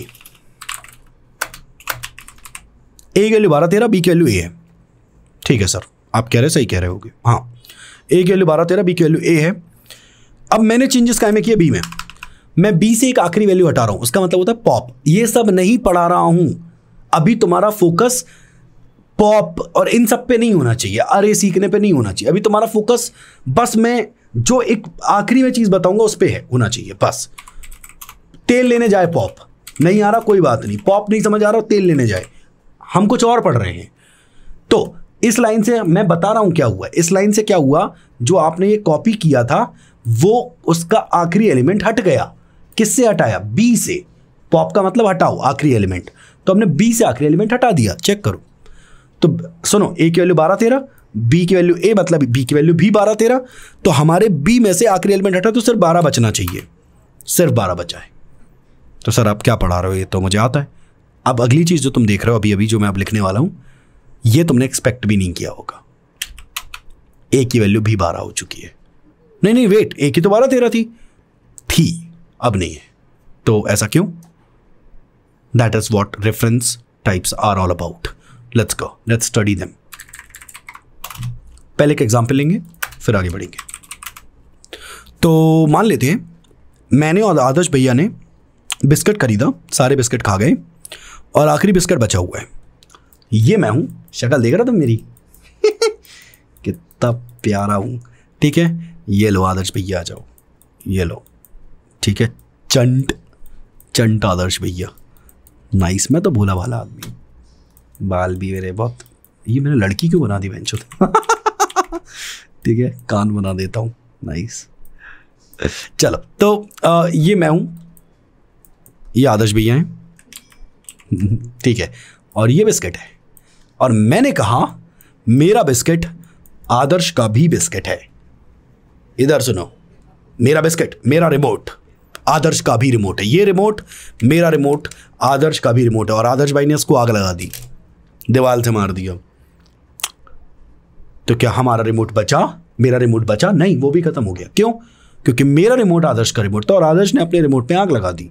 की वैल्यू 12 13, बी की वैल्यू ए है, ठीक है सर, आप कह रहे सही कह रहे होगे। हाँ, ए की वैल्यू 12 13, बी की वैल्यू ए है। अब मैंने चेंजेस काय में किया बी में, मैं बी से एक आखिरी वैल्यू हटा रहा हूं, उसका मतलब होता है पॉप। ये सब नहीं पढ़ा रहा हूं अभी, तुम्हारा फोकस पॉप और इन सब पे नहीं होना चाहिए, अरे सीखने पे नहीं होना चाहिए। अभी तुम्हारा फोकस बस मैं जो एक आखिरी में चीज बताऊंगा उस पे है होना चाहिए। बस तेल लेने जाए, पॉप नहीं आ रहा कोई बात नहीं, पॉप नहीं समझ आ रहा तेल लेने जाए, हम कुछ और पढ़ रहे हैं। तो इस लाइन से मैं बता रहा हूं क्या हुआ। इस लाइन से क्या हुआ, जो आपने ये कॉपी किया था वो उसका आखिरी एलिमेंट हट गया। किससे हटाया? बी से। पॉप का मतलब हटाओ आखिरी एलिमेंट, तो हमने बी से आखिरी एलिमेंट हटा दिया। चेक करो, तो सुनो, ए की वैल्यू 12 13, बी की वैल्यू ए मतलब बी की वैल्यू भी 12 13, तो हमारे बी में से आखिरी एलिमेंट हटा तो सिर्फ 12 बचना चाहिए, सिर्फ 12 बचा है। तो सर आप क्या पढ़ा रहे हो? ये तो मुझे आता है। अब अगली चीज जो तुम देख रहे हो अभी अभी जो मैं अब लिखने वाला हूं, ये तुमने एक्सपेक्ट भी नहीं किया होगा। ए की वैल्यू भी 12 हो चुकी है। नहीं वेट, ए की तो 12 13 थी, अब नहीं है। तो ऐसा क्यों? That is what reference types are all about. Let's go, let's study them. पहले एक एग्जाम्पल लेंगे फिर आगे बढ़ेंगे। तो मान लेते हैं मैंने और आदर्श भैया ने बिस्किट खरीदा, सारे बिस्किट खा गए और आखिरी बिस्किट बचा हुआ है। ये मैं हूं, शक्ल देख रहा तुम मेरी कितना प्यारा हूं, ठीक है। ये लो आदर्श भैया, आ जाओ, ये लो, ठीक है। चंट आदर्श भैया, नाइस। मैं तो भोला भाला आदमी, बाल भी मेरे बहुत ये मैंने लड़की क्यों बना दी बेंचो? ठीक है, कान बना देता हूँ। नाइस। चलो तो ये मैं हूं, ये आदर्श भैया हैं। ठीक है, और ये बिस्किट है, और मैंने कहा मेरा बिस्किट आदर्श का भी बिस्किट है। इधर सुनो, मेरा बिस्किट, मेरा रिमोट आदर्श का भी रिमोट है। ये रिमोट मेरा रिमोट, आदर्श का भी रिमोट है। और आदर्श भाई ने इसको आग लगा दी, दीवार से मार दिया। तो क्या हमारा रिमोट बचा? मेरा रिमोट बचा? नहीं, वो भी खत्म हो गया। क्यों? क्योंकि मेरा रिमोट आदर्श का रिमोट था और आदर्श ने अपने रिमोट पे आग लगा दी।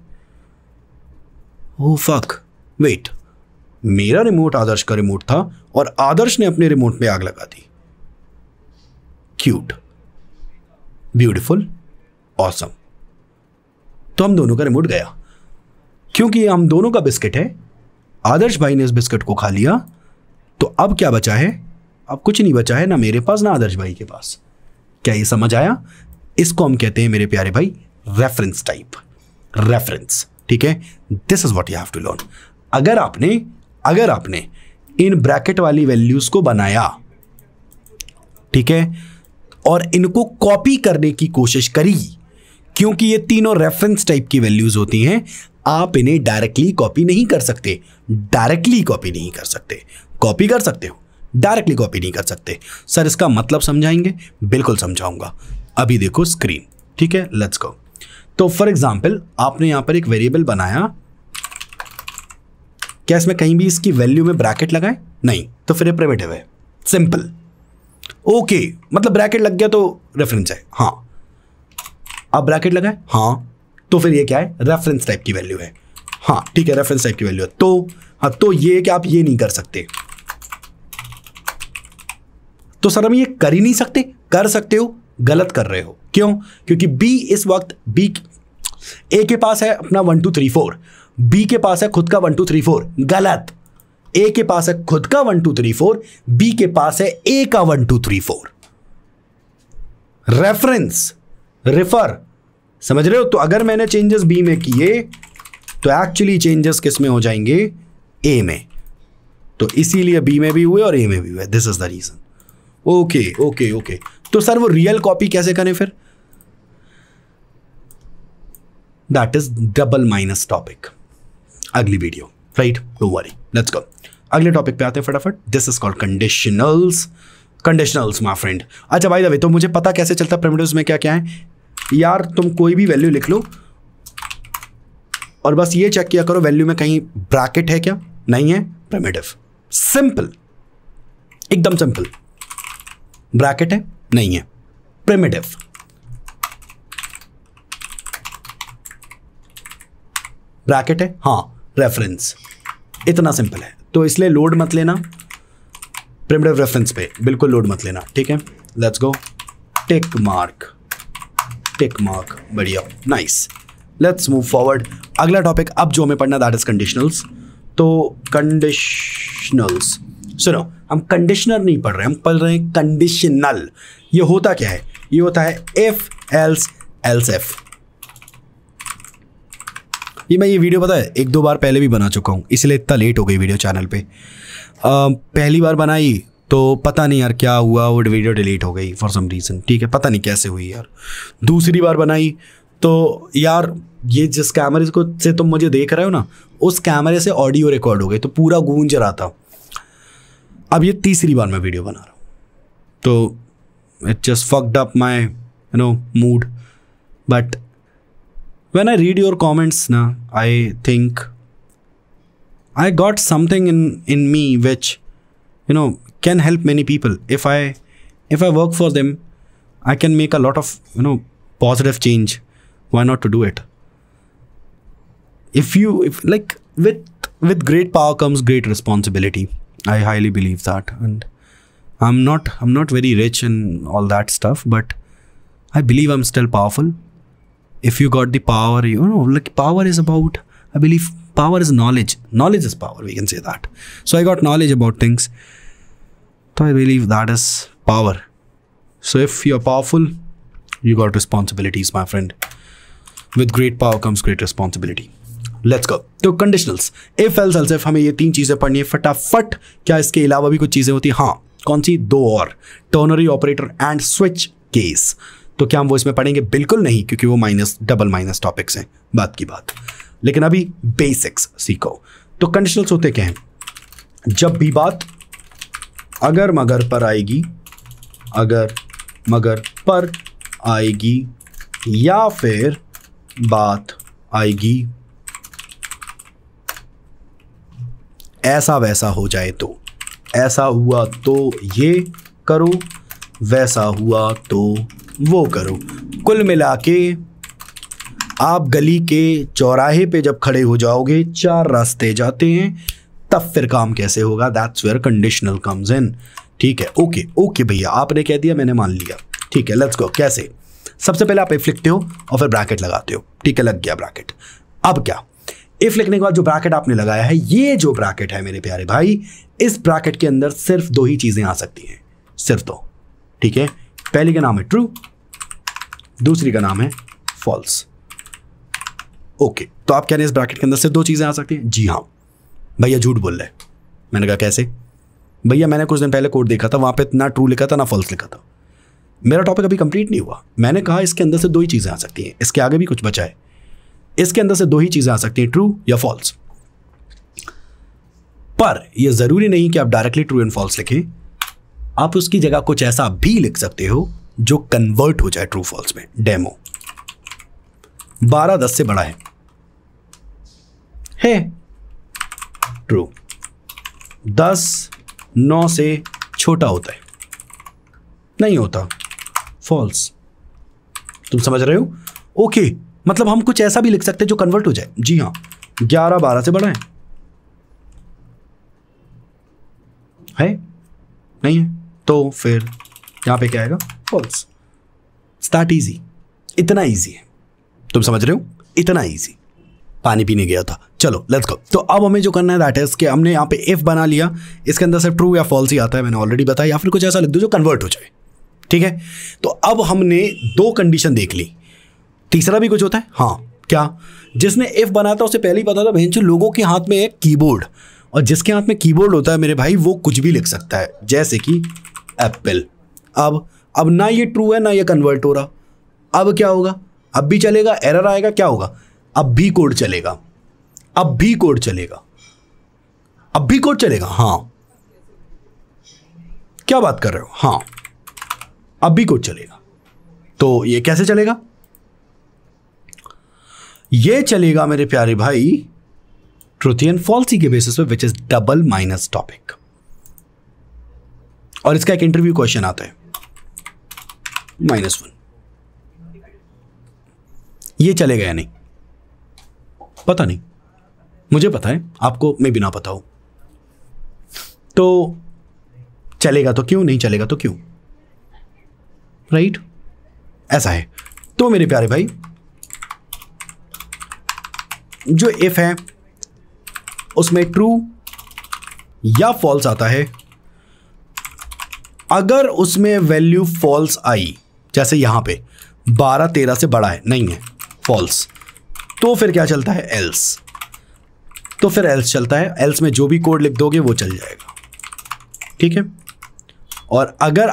ओह फक, वेट, मेरा रिमोट आदर्श का रिमोट था और आदर्श ने अपने रिमोट पे आग लगा दी। Cute, beautiful, awesome. तो हम दोनों का रिमोट गया, क्योंकि ये हम दोनों का बिस्किट है। आदर्श भाई ने इस बिस्किट को खा लिया, तो अब क्या बचा है? अब कुछ नहीं बचा है, ना मेरे पास ना आदर्श भाई के पास। क्या ये समझ आया? इसको हम कहते हैं मेरे प्यारे भाई रेफरेंस टाइप, रेफरेंस। ठीक है, this is what you have to learn. अगर आपने इन ब्रैकेट वाली वैल्यूज को बनाया, ठीक है, और इनको कॉपी करने की कोशिश करी, क्योंकि ये तीनों रेफरेंस टाइप की वैल्यूज होती हैं, आप इन्हें डायरेक्टली कॉपी नहीं कर सकते। डायरेक्टली कॉपी नहीं कर सकते, कॉपी कर सकते हो, डायरेक्टली कॉपी नहीं कर सकते। सर इसका मतलब समझाएंगे? बिल्कुल समझाऊंगा। अभी देखो स्क्रीन, ठीक है, लेट्स गो। तो फॉर एग्जाम्पल आपने यहां पर एक वेरिएबल बनाया, क्या इसमें कहीं भी इसकी वैल्यू में ब्रैकेट लगाए? नहीं, तो फिर ये प्रिमिटिव है, सिंपल। ओके, मतलब ब्रैकेट लग गया तो रेफरेंस है। हाँ, अब ब्रैकेट लगाए, हाँ, तो फिर ये क्या है? रेफरेंस टाइप की वैल्यू है। हाँ ठीक है, रेफरेंस टाइप की वैल्यू है। तो हाँ, तो ये कि आप ये नहीं कर सकते। तो सर हम ये कर ही नहीं सकते? कर सकते हो, गलत कर रहे हो। क्यों? क्योंकि बी इस वक्त बी ए के पास है अपना 1 2 3 4, बी के पास है खुद का 1 2 3 4। गलत। ए के पास है खुद का 1 2 3 4, बी के पास है ए का 1 2 3 4। रेफरेंस, रेफर, समझ रहे हो? तो अगर मैंने चेंजेस बी में किए तो एक्चुअली चेंजेस किस में हो जाएंगे? ए में। तो इसीलिए बी में भी हुए और ए में भी हुए। This is the reason. Okay okay okay. तो सर वो रियल कॉपी कैसे करें फिर? That is double minus topic, अगली video, right? Don't worry, let's go. अगले टॉपिक पे आते हैं फटाफट। This is called conditionals. Conditionals my friend. अच्छा बाय द वे, तो मुझे पता कैसे चलता प्रिमिटिव्स में क्या क्या है? यार तुम कोई भी वैल्यू लिख लो और बस ये चेक किया करो वैल्यू में कहीं ब्रैकेट है क्या? नहीं है, प्रिमिटिव। सिंपल, एकदम सिंपल। ब्रैकेट है? नहीं है, प्रिमिटिव। ब्रैकेट है? हाँ, रेफरेंस। इतना सिंपल है। तो इसलिए लोड मत लेना प्रिमिटिव रेफरेंस पे, बिल्कुल लोड मत लेना। ठीक है, let's go. Tick mark, tick mark, बढ़िया, नाइस। Let's move forward. अगला टॉपिक अब जो हमें पढ़ना दैट इज कंडीशनल्स। तो कंडीशनल्स, सुनो, हम कंडीशनर नहीं पढ़ रहे, हम पढ़ रहे हैं कंडीशनल। ये होता क्या है? ये होता है इफ एल्स एल्स इफ। मैं ये वीडियो पता है 1-2 बार पहले भी बना चुका हूँ, इसलिए इतना लेट हो गई वीडियो चैनल पे। पहली बार बनाई तो पता नहीं यार क्या हुआ, वो वीडियो डिलीट हो गई फॉर सम रीज़न। ठीक है, पता नहीं कैसे हुई यार। दूसरी बार बनाई तो यार ये जिस कैमरे को से तुम मुझे देख रहे हो ना, उस कैमरे से ऑडियो रिकॉर्ड हो गई तो पूरा गूंज रहा था। अब ये तीसरी बार मैं वीडियो बना रहा हूँ, तो it just fucked up my mood. But when I read your comments now, I think I got something in me which can help many people. If I work for them, I can make a lot of positive change. Why not to do it? If like with great power comes great responsibility. I highly believe that, and I'm not very rich and all that stuff, but I believe I'm still powerful. If you got the power, like power is about, I believe power is knowledge. Knowledge is power, we can say that. So I got knowledge about things. So I believe that is power. So if you're powerful, you got responsibilities, my friend. With great power comes great responsibility. Let's go. तो conditionals, if else else if, हमें ये 3 चीजें पढ़नी है फटाफट। क्या इसके अलावा भी कुछ चीजें होती है? हाँ, कौन सी? 2 और, ternary operator and switch case. तो क्या हम वो इसमें पढ़ेंगे? बिल्कुल नहीं, क्योंकि वो माइनस डबल माइनस टॉपिक्स हैं, बात की बात। लेकिन अभी बेसिक्स सीखो। तो कंडीशनल्स होते क्या हैं? जब भी बात अगर मगर पर आएगी, अगर मगर पर आएगी, या फिर बात आएगी ऐसा वैसा हो जाए तो, ऐसा हुआ तो ये करो, वैसा हुआ तो वो करो। कुल मिला के आप गली के चौराहे पे जब खड़े हो जाओगे, 4 रास्ते जाते हैं, तब फिर काम कैसे होगा? That's where conditional comes in. ठीक है, ओके ओके भैया, आपने कह दिया, मैंने मान लिया। ठीक है, लेट्स गो। कैसे? सबसे पहले आप इफ लिखते हो और फिर ब्रैकेट लगाते हो। ठीक है, लग गया ब्रैकेट। अब क्या? इफ लिखने के बाद जो ब्रैकेट आपने लगाया है, ये जो ब्रैकेट है मेरे प्यारे भाई, इस ब्रैकेट के अंदर सिर्फ 2 ही चीजें आ सकती हैं, सिर्फ 2। ठीक है, पहली का नाम है ट्रू, दूसरी का नाम है फॉल्स। ओके, तो आप कह रहे हैं इस ब्रैकेट के अंदर सिर्फ 2 चीजें आ सकती हैं? जी हाँ। भैया झूठ बोल रहे हैं। मैंने कहा कैसे? भैया मैंने कुछ दिन पहले कोड देखा था, वहां पे ना ट्रू लिखा था ना फॉल्स लिखा था। मेरा टॉपिक अभी कंप्लीट नहीं हुआ। मैंने कहा इसके अंदर से 2 ही चीजें आ सकती हैं, इसके आगे भी कुछ बचा है। इसके अंदर से 2 ही चीजें आ सकती हैं, ट्रू या फॉल्स। पर यह जरूरी नहीं कि आप डायरेक्टली ट्रू एंड फॉल्स लिखें, आप उसकी जगह कुछ ऐसा भी लिख सकते हो जो कन्वर्ट हो जाए ट्रू फॉल्स में। डेमो 12 10 से बड़ा है ट्रू, 10 9 से छोटा होता है, नहीं होता, फॉल्स। तुम समझ रहे हो? ओके, मतलब हम कुछ ऐसा भी लिख सकते हैं जो कन्वर्ट हो जाए। जी हाँ, 11 12 से बड़ा है नहीं है, तो फिर यहां पे क्या आएगा? फॉल्स। स्टार्ट इजी, इतना इजी है। तुम समझ रहे हो? इतना इजी। पानी पीने गया था। चलो लेट्स गो। तो अब हमें जो करना है दैट इज कि हमने यहाँ पे इफ बना लिया, इसके अंदर से ट्रू या फॉल्स ही आता है, मैंने ऑलरेडी बताया, या फिर कुछ ऐसा लिख दो जो कन्वर्ट हो जाए। ठीक है, तो अब हमने 2 कंडीशन देख ली, तीसरा भी कुछ होता है। हाँ, क्या? जिसने इफ बनाया था उसे पहले ही पता था भैंचो लोगों के हाथ में एक कीबोर्ड, और जिसके हाथ में कीबोर्ड होता है मेरे भाई, वो कुछ भी लिख सकता है, जैसे कि एप्पल। अब ना ये ट्रू है ना ये कन्वर्ट हो रहा। अब क्या होगा? अब भी चलेगा, एरर आएगा, क्या होगा? अब भी कोड चलेगा, अब भी कोड चलेगा, अब भी कोड चलेगा। हाँ, क्या बात कर रहे हो? हाँ, अब भी कोड चलेगा। तो ये कैसे चलेगा? ये चलेगा मेरे प्यारे भाई ट्रूथी एंड फॉल्सी के बेसिस पे, which is double minus topic. और इसका एक इंटरव्यू क्वेश्चन आता है, -1। ये चलेगा या नहीं पता नहीं, मुझे पता है, आपको मे भी ना पता हो। तो चलेगा तो क्यों, नहीं चलेगा तो क्यों? राइट, ऐसा है। तो मेरे प्यारे भाई जो इफ है उसमें ट्रू या फॉल्स आता है। अगर उसमें वैल्यू फॉल्स आई, जैसे यहां पे 12 13 से बड़ा है, नहीं है, फॉल्स, तो फिर क्या चलता है? एल्स। तो फिर एल्स चलता है, एल्स में जो भी कोड लिख दोगे वो चल जाएगा। ठीक है, और अगर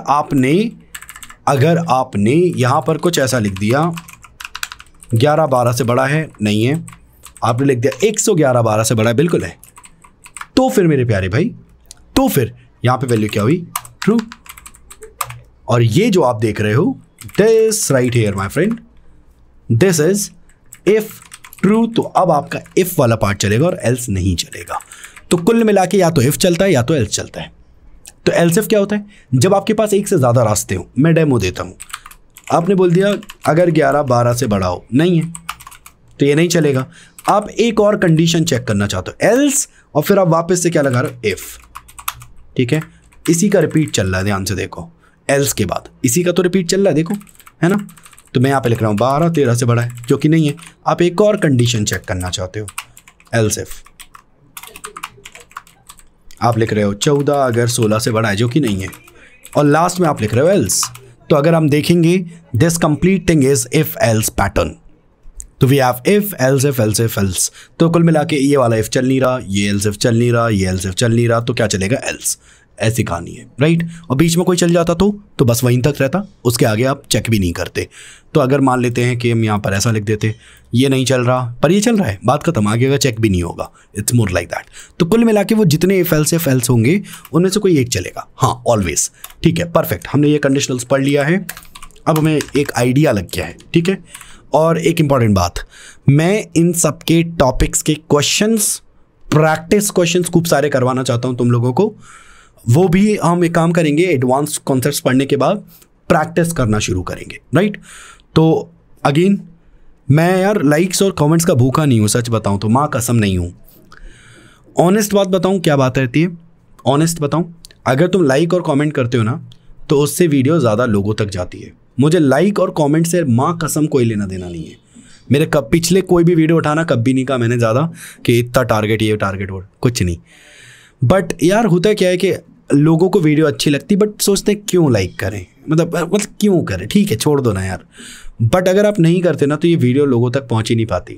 आपने यहां पर कुछ ऐसा लिख दिया, 11 12 से बड़ा है, नहीं है, आपने लिख दिया 111 12 से बड़ा है, बिल्कुल है, तो फिर मेरे प्यारे भाई, तो फिर यहां पे वैल्यू क्या हुई? ट्रू। और ये जो आप देख रहे हो, this right here my friend, this is if true. तो अब आपका इफ वाला पार्ट चलेगा और एल्स नहीं चलेगा। तो कुल मिला के या तो इफ चलता है या तो एल्स चलता है। तो एल्स इफ क्या होता है? जब आपके पास एक से ज्यादा रास्ते हो। मैं डेमो देता हूं, आपने बोल दिया अगर 11 12 से बड़ा हो, नहीं है, तो ये नहीं चलेगा। आप एक और कंडीशन चेक करना चाहते हो, एल्स, और फिर आप वापस से क्या लगा रहे हो? इफ। ठीक है, इसी का रिपीट चल रहा है, ध्यान से देखो, एल्स के बाद इसी का तो रिपीट चल रहा है, देखो, है ना। तो मैं यहाँ पे लिख रहा हूँ 12 13 से बड़ा है, जो कि नहीं है। आप एक और कंडीशन चेक करना चाहते हो, एल्स इफ। आप लिख रहे हो 14 अगर 16 से बड़ा है, जो कि नहीं है, और लास्ट में आप लिख रहे हो एल्स। तो अगर हम देखेंगे, this complete thing is if else pattern. तो we have if else if else if else. तो कुल मिला के ये वाला इफ चल नहीं रहा, ये एल्स इफ चल नहीं रहा, ये एल्स इफ चल नहीं रहा, तो क्या चलेगा? एल्स। ऐसी कहानी है, राइट। और बीच में कोई चल जाता तो बस वहीं तक रहता, उसके आगे आप चेक भी नहीं करते। तो अगर मान लेते हैं कि हम यहाँ पर ऐसा लिख देते, ये नहीं चल रहा पर ये चल रहा है, बात खत्म, आगे का चेक भी नहीं होगा। It's more like that. तो कुल मिला के वो जितने इफ एल्स होंगे उनमें से कोई एक चलेगा, हाँ, ऑलवेज। ठीक है, परफेक्ट। हमने ये कंडीशनल्स पढ़ लिया है, अब हमें एक आइडिया लग गया है। ठीक है, और एक इंपॉर्टेंट बात, मैं इन सब के टॉपिक्स के क्वेश्चंस, प्रैक्टिस क्वेश्चंस खूब सारे करवाना चाहता हूँ तुम लोगों को। वो भी हम एक काम करेंगे, एडवांस कॉन्सेप्ट्स पढ़ने के बाद प्रैक्टिस करना शुरू करेंगे, राइट। तो अगेन मैं यार लाइक्स और कमेंट्स का भूखा नहीं हूँ, सच बताऊँ तो, माँ कसम नहीं हूँ। ऑनेस्ट बात बताऊँ, क्या बात रहती है, ऑनेस्ट बताऊँ, अगर तुम लाइक और कमेंट करते हो ना तो उससे वीडियो ज़्यादा लोगों तक जाती है। मुझे लाइक और कमेंट से माँ कसम कोई लेना देना नहीं है। मेरे पिछले कोई भी वीडियो उठाना कभी नहीं कहा मैंने ज़्यादा कि इतना टारगेट, ये टारगेट, वो कुछ नहीं। बट यार होता क्या है कि लोगों को वीडियो अच्छी लगती, बट सोचते क्यों लाइक करें, मतलब क्यों करें, ठीक है छोड़ दो ना यार। बट अगर आप नहीं करते ना तो ये वीडियो लोगों तक पहुंच ही नहीं पाती।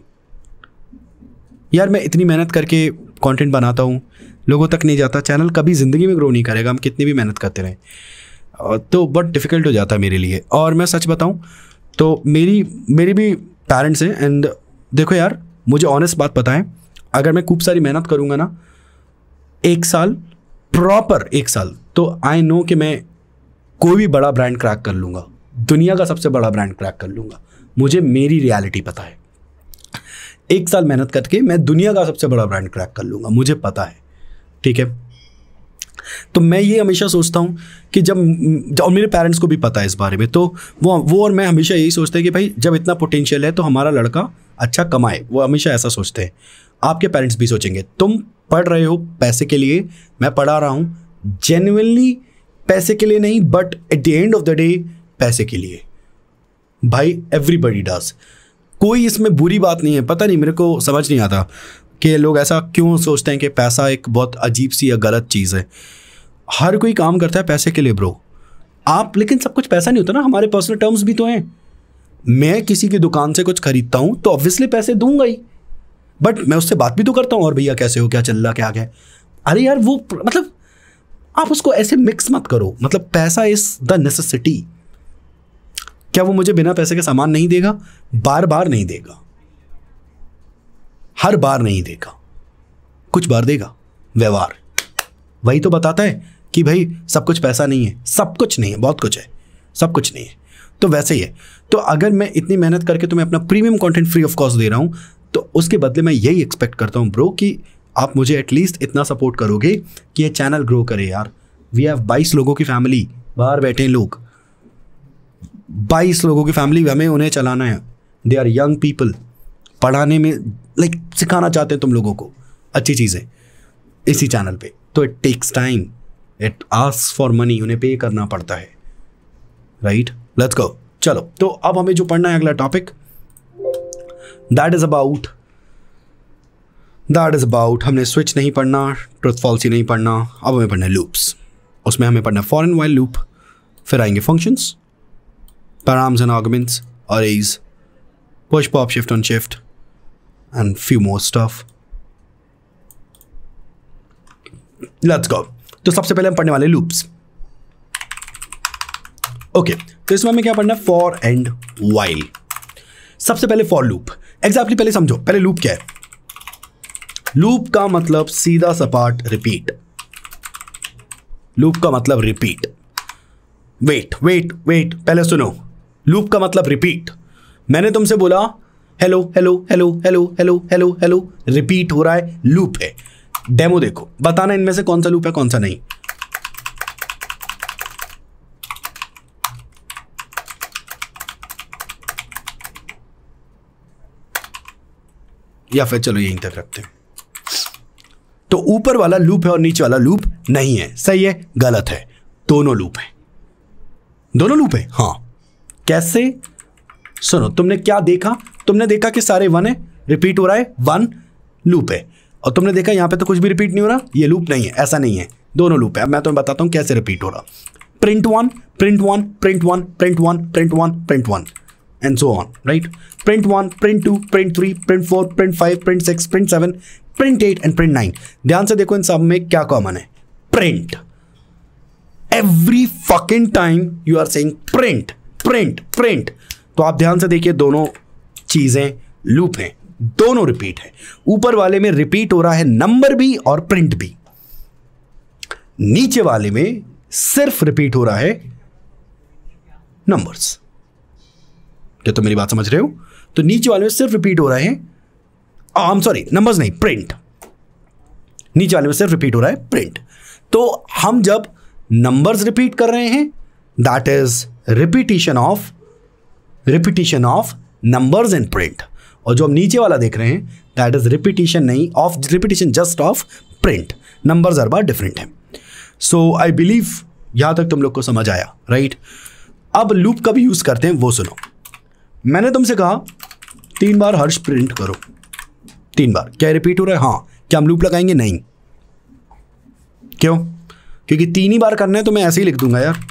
यार मैं इतनी मेहनत करके कंटेंट बनाता हूँ, लोगों तक नहीं जाता, चैनल कभी ज़िंदगी में ग्रो नहीं करेगा, हम कितनी भी मेहनत करते रहें। तो बहुत डिफ़िकल्ट हो जाता है मेरे लिए। और मैं सच बताऊँ तो मेरी भी पेरेंट्स हैं, एंड देखो यार मुझे ऑनेस्ट बात पता है, अगर मैं खूब सारी मेहनत करूँगा ना, एक साल, प्रॉपर एक साल, तो आई नो कि मैं कोई भी बड़ा ब्रांड क्रैक कर लूँगा, दुनिया का सबसे बड़ा ब्रांड क्रैक कर लूँगा। मुझे मेरी रियलिटी पता है, एक साल मेहनत करके मैं दुनिया का सबसे बड़ा ब्रांड क्रैक कर लूँगा, मुझे पता है। ठीक है, तो मैं ये हमेशा सोचता हूँ कि जब और मेरे पेरेंट्स को भी पता है इस बारे में, तो वो और मैं हमेशा यही सोचते हैं कि भाई जब इतना पोटेंशियल है तो हमारा लड़का अच्छा कमाए, वो हमेशा ऐसा सोचते हैं। आपके पेरेंट्स भी सोचेंगे। तुम पढ़ रहे हो पैसे के लिए, मैं पढ़ा रहा हूँ जेन्युइनली पैसे के लिए नहीं, but at the end of the day पैसे के लिए। भाई एवरीबडी डज, कोई इसमें बुरी बात नहीं है। पता नहीं, मेरे को समझ नहीं आता कि लोग ऐसा क्यों सोचते हैं कि पैसा एक बहुत अजीब सी या गलत चीज़ है। हर कोई काम करता है पैसे के लिए ब्रो, आप, लेकिन सब कुछ पैसा नहीं होता ना, हमारे पर्सनल टर्म्स भी तो हैं। मैं किसी की दुकान से कुछ खरीदता हूँ तो ऑब्वियसली पैसे दूंगा ही, बट मैं उससे बात भी तो करता हूँ, और भैया कैसे हो, क्या चल रहा, क्या क्या। अरे यार वो मतलब आप उसको ऐसे मिक्स मत करो। मतलब पैसा इज द नेसेसिटी। क्या वो मुझे बिना पैसे के सामान नहीं देगा? बार बार नहीं देगा, हर बार नहीं देगा, कुछ बार देगा। व्यवहार वही तो बताता है कि भाई सब कुछ पैसा नहीं है, सब कुछ नहीं है, बहुत कुछ है, सब कुछ नहीं है। तो वैसे ही है। तो अगर मैं इतनी मेहनत करके तुम्हें अपना premium content free of cost दे रहा हूं, तो उसके बदले मैं यही एक्सपेक्ट करता हूं ब्रो कि आप मुझे एटलीस्ट इतना सपोर्ट करोगे कि ये चैनल ग्रो करे। यार वी हैव 22 लोगों की फैमिली, बाहर बैठे हैं लोग, 22 लोगों की फैमिली, हमें उन्हें चलाना है। दे आर यंग पीपल, पढ़ाने में लाइक सिखाना चाहते हैं तुम लोगों को अच्छी चीज़ें इसी चैनल पे। तो it takes time, it asks for money, उन्हें पे करना पड़ता है, राइट। Let's go. चलो, तो अब हमें जो पढ़ना है अगला टॉपिक, दैट इज अबाउट हमने स्विच नहीं पढ़ना, ट्रुथ फॉल्स ही नहीं पढ़ना, अब हमें पढ़ना है लूप्स। उसमें हमें पढ़ना है फॉर एंड व्हाइल लूप, फिर आएंगे functions, params and arguments, arrays, push pop shift unshift and few more stuff. Let's go. तो सबसे पहले हम पढ़ने वाले लूप्स। ओके, तो इसमें हमें क्या पढ़ना है? For and while. सबसे पहले फॉर लूप। एग्जैक्टली पहले समझो, पहले लूप क्या है। लूप का मतलब सीधा सपाट रिपीट। लूप का मतलब रिपीट। वेट, पहले सुनो। लूप का मतलब रिपीट। मैंने तुमसे बोला hello hello hello hello hello hello hello, repeat हो रहा है, लूप है। डेमो देखो, बताना इनमें से कौन सा लूप है कौन सा नहीं। या फिर चलो यहीं तक रखते हैं। तो ऊपर वाला लूप है और नीचे वाला लूप नहीं है। सही है, गलत है, दोनों लूप है। दोनों लूप है, हाँ। कैसे? सुनो, तुमने क्या देखा? तुमने देखा कि सारे 1 है, रिपीट हो रहा है, 1 लूप है। और तुमने देखा यहां पे तो कुछ भी रिपीट नहीं हो रहा, ये लूप नहीं है। ऐसा नहीं है, दोनों लूप है। अब मैं तुम्हें बताता हूं कैसे रिपीट हो रहा। Print 1 print 1 print 1 print 1 print 1 print 1, and so on, right? Print 1, print 2, print 3, print 4, print 5, print 6, print 7, print 8 and print 9। ध्यान से देखो इन सब में क्या कॉमन है, print. Every fucking time you are saying print print print. तो आप ध्यान से देखिए, दोनों चीजें लूप हैं, दोनों रिपीट है। ऊपर वाले में रिपीट हो रहा है नंबर भी और प्रिंट भी, नीचे वाले में सिर्फ रिपीट हो रहा है नंबर्स। क्या तुम मेरी बात समझ रहे हो? तो नीचे वाले में सिर्फ रिपीट हो रहा है, आई एम सॉरी, नंबर्स नहीं, प्रिंट। नीचे वाले में सिर्फ रिपीट हो रहा है प्रिंट। तो हम जब नंबर्स रिपीट कर रहे हैं, that is repetition of numbers in print. और जो हम नीचे वाला देख रहे हैं, दैट इज रिपीटिशन नहीं of, repetition just of print. Numbers हर बार डिफरेंट है। सो आई बिलीव यहां तक तुम लोग को समझ आया, राइट? अब लूप कब यूज करते हैं वो सुनो। मैंने तुमसे कहा 3 बार हर्ष प्रिंट करो, 3 बार। क्या रिपीट हो रहा है? हाँ। क्या हम लूप लगाएंगे? नहीं। क्यों? क्योंकि 3 ही बार करना है, तो मैं ऐसे ही लिख दूंगा यार।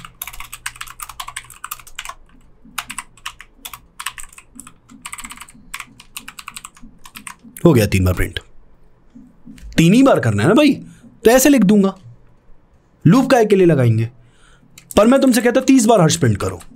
हो गया 3 बार प्रिंट, 3 ही बार करना है ना भाई, तो ऐसे लिख दूंगा। लूप काय के लिए लगाएंगे? पर मैं तुमसे कहता 30 बार हर्ष प्रिंट करो,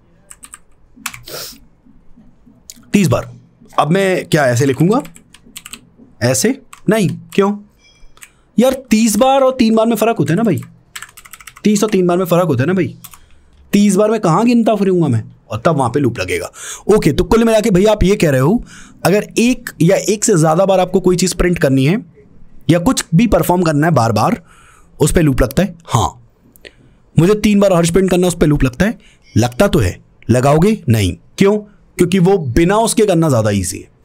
30 बार। अब मैं क्या ऐसे लिखूंगा? ऐसे नहीं। क्यों यार? 30 बार और 3 बार में फर्क होता है ना भाई, 30 और 3 बार में फर्क होता है ना भाई। 30 बार में कहां गिनता फिरूंगा मैं, और तब वहां पे लूप लगेगा। ओके, तो कुल मिला के भैया आप ये कह रहे हो, अगर एक या एक से ज्यादा बार आपको कोई चीज प्रिंट करनी है या कुछ भी परफॉर्म करना है बार बार, उस पर लूप लगता है। हाँ, मुझे 3 बार हर्ष प्रिंट करना, उस पर लूप लगता है। लगता तो है, लगाओगे नहीं। क्यों? क्योंकि वो बिना उसके करना ज्यादा ईजी है।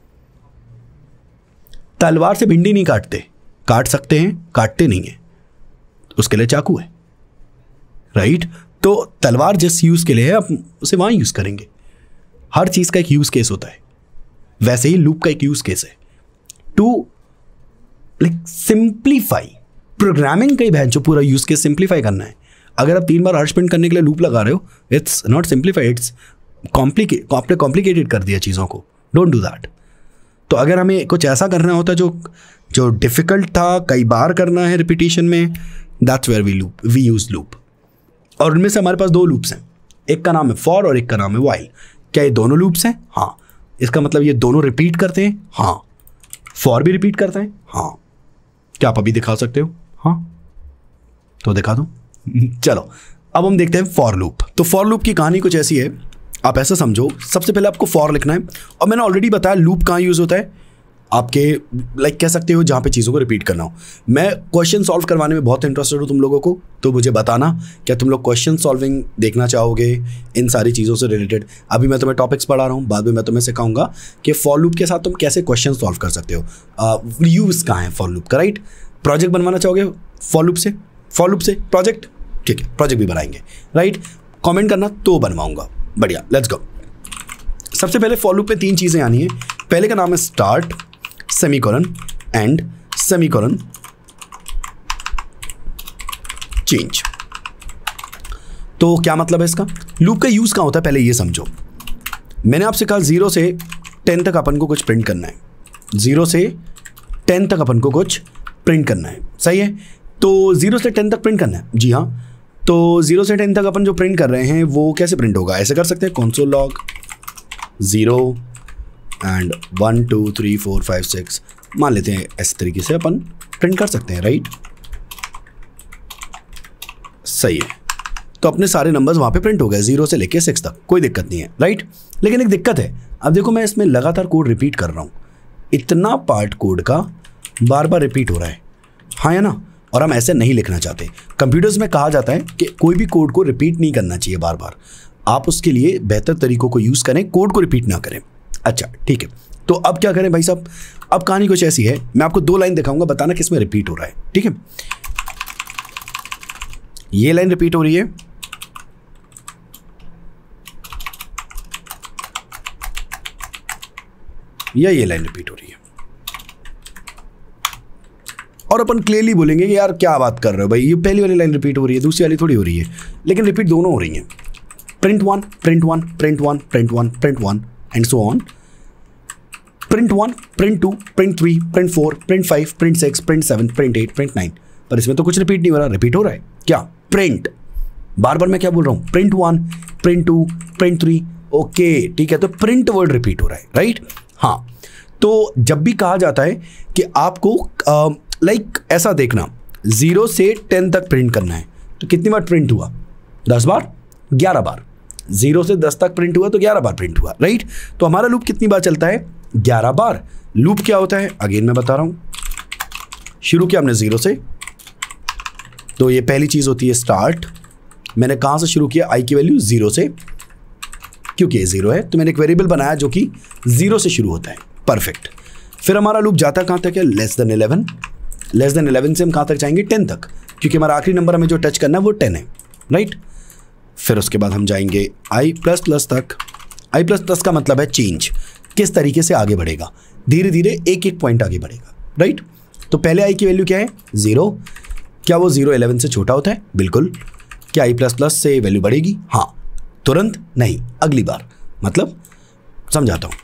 तलवार से भिंडी नहीं काटते, काट सकते हैं, काटते नहीं है, उसके लिए चाकू है, राइट? तो तलवार जिस यूज के लिए है, आप उसे वहां यूज करेंगे। हर चीज का एक यूज केस होता है, वैसे ही लूप का एक यूज केस है। टू लाइक सिंप्लीफाई प्रोग्रामिंग का ही बहन जो पूरा यूज केस सिंप्लीफाई करना है। अगर आप 3 बार हर्ष प्रिंट करने के लिए लूप लगा रहे हो, इट्स नॉट सिंप्लीफाई, इट्स आपने कॉम्प्लिकेटेड कर दिया चीज़ों को। Don't do that. तो अगर हमें कुछ ऐसा करना होता जो डिफिकल्ट था, कई बार करना है रिपीटिशन में, that's where we use loop. और उनमें से हमारे पास 2 लूप्स हैं, एक का नाम है फॉर और एक का नाम है वाइल। क्या ये दोनों लूप्स हैं? हाँ। इसका मतलब ये दोनों रिपीट करते हैं? हाँ। फॉर भी रिपीट करता है? हाँ। क्या आप अभी दिखा सकते हो? हाँ, तो दिखा दो। चलो अब हम देखते हैं फॉर लूप। तो फॉर लूप की कहानी कुछ ऐसी है, आप ऐसा समझो, सबसे पहले आपको फॉर लिखना है। और मैंने ऑलरेडी बताया लूप कहाँ यूज होता है, आपके लाइक कह सकते हो जहाँ पे चीज़ों को रिपीट करना हो। मैं क्वेश्चन सॉल्व करवाने में बहुत इंटरेस्टेड हूँ तुम लोगों को, तो मुझे बताना क्या तुम लोग क्वेश्चन सॉल्विंग देखना चाहोगे इन सारी चीज़ों से रिलेटेड। अभी मैं तुम्हें टॉपिक्स पढ़ा रहा हूँ, बाद में मैं तुम्हें सिखाऊंगा कि फॉर लूप के साथ तुम कैसे क्वेश्चन सॉल्व कर सकते हो। यूज़ कहाँ है फॉर लूप का, राइट? प्रोजेक्ट बनवाना चाहोगे फॉर लूप से प्रोजेक्ट, ठीक है, प्रोजेक्ट भी बनाएंगे, राइट? कॉमेंट करना तो बनवाऊंगा। बढ़िया, लेट्स गो। सबसे पहले फॉर लूप में 3 चीज़ें आनी है। पहले का नाम है start, semicolon and semicolon change. तो क्या मतलब है इसका? लूप का यूज कहाँ होता है पहले ये समझो। मैंने आपसे कहा 0 से 10 तक अपन को कुछ प्रिंट करना है, 0 से 10 तक अपन को कुछ प्रिंट करना है, सही है? तो 0 से 10 तक प्रिंट करना है, जी हाँ। तो 0 से 10 तक अपन जो प्रिंट कर रहे हैं वो कैसे प्रिंट होगा? ऐसे कर सकते हैं, console log 0 एंड 1 2 3 4 5 6 मान लेते हैं, इस तरीके से अपन प्रिंट कर सकते हैं, राइट? सही है। तो अपने सारे नंबर्स वहाँ पे प्रिंट हो गए 0 से लेके 6 तक, कोई दिक्कत नहीं है, राइट? लेकिन एक दिक्कत है, अब देखो मैं इसमें लगातार कोड रिपीट कर रहा हूँ, इतना पार्ट कोड का बार बार रिपीट हो रहा है, हाँ या ना? और हम ऐसे नहीं लिखना चाहते। कंप्यूटर्स में कहा जाता है कि कोई भी कोड को रिपीट नहीं करना चाहिए बार बार, आप उसके लिए बेहतर तरीकों को यूज़ करें, कोड को रिपीट ना करें। अच्छा ठीक है, तो अब क्या करें भाई साहब? अब कहानी कुछ ऐसी है, मैं आपको 2 लाइन दिखाऊंगा, बताना किस में रिपीट हो रहा है, ठीक है? ये लाइन रिपीट हो रही है, या ये लाइन रिपीट हो रही है। और अपन क्लियरली बोलेंगे कि यार क्या बात कर रहे हो भाई, ये पहली वाली लाइन रिपीट हो रही है, दूसरी वाली थोड़ी हो रही है, लेकिन रिपीट दोनों हो रही हैं। Print 1 print 1 print 1 print 1 print 1 and so on. Print 1, print 2, print 3, print 4, print 5, print 6, print 7, print 8, print 9। पर इसमें तो कुछ रिपीट नहीं हो रहा, रिपीट हो रहा है क्या? प्रिंट, बार बार मैं क्या बोल रहा हूँ, प्रिंट 1, प्रिंट 2, प्रिंट 3। ओके ठीक है, तो प्रिंट वर्ड रिपीट हो रहा है, राइट? हाँ, तो जब भी कहा जाता है कि आपको लाइक ऐसा देखना 0 से 10 तक प्रिंट करना है, तो कितनी बार प्रिंट हुआ? 10 बार, 11 बार। 0 से 10 तक प्रिंट हुआ तो 11 बार प्रिंट हुआ, राइट? तो हमारा लूप कितनी बार चलता है? 11 बार। लूप क्या होता है? अगेन मैं बता रहा हूं, शुरू किया हमने 0 से, तो ये पहली चीज होती है स्टार्ट। मैंने कहां से शुरू किया? i की वैल्यू 0 से, क्योंकि ये 0 है तो मैंने एक वेरिएबल बनाया जो कि 0 से शुरू होता है। परफेक्ट। फिर हमारा लूप जाता कहां तक है? Less than 11। लेस देन 11 से हम कहां तक जाएंगे? 10 तक, क्योंकि हमारा आखिरी नंबर हमें जो टच करना है वो 10 है, राइट? फिर उसके बाद हम जाएंगे i++ तक। i++ का मतलब है चेंज, किस तरीके से आगे बढ़ेगा, धीरे धीरे एक एक पॉइंट आगे बढ़ेगा, राइट? तो पहले i की वैल्यू क्या है? 0। क्या वो 0 11 से छोटा होता है? बिल्कुल। क्या i++ से वैल्यू बढ़ेगी? हाँ। तुरंत नहीं, अगली बार। मतलब समझाता हूं,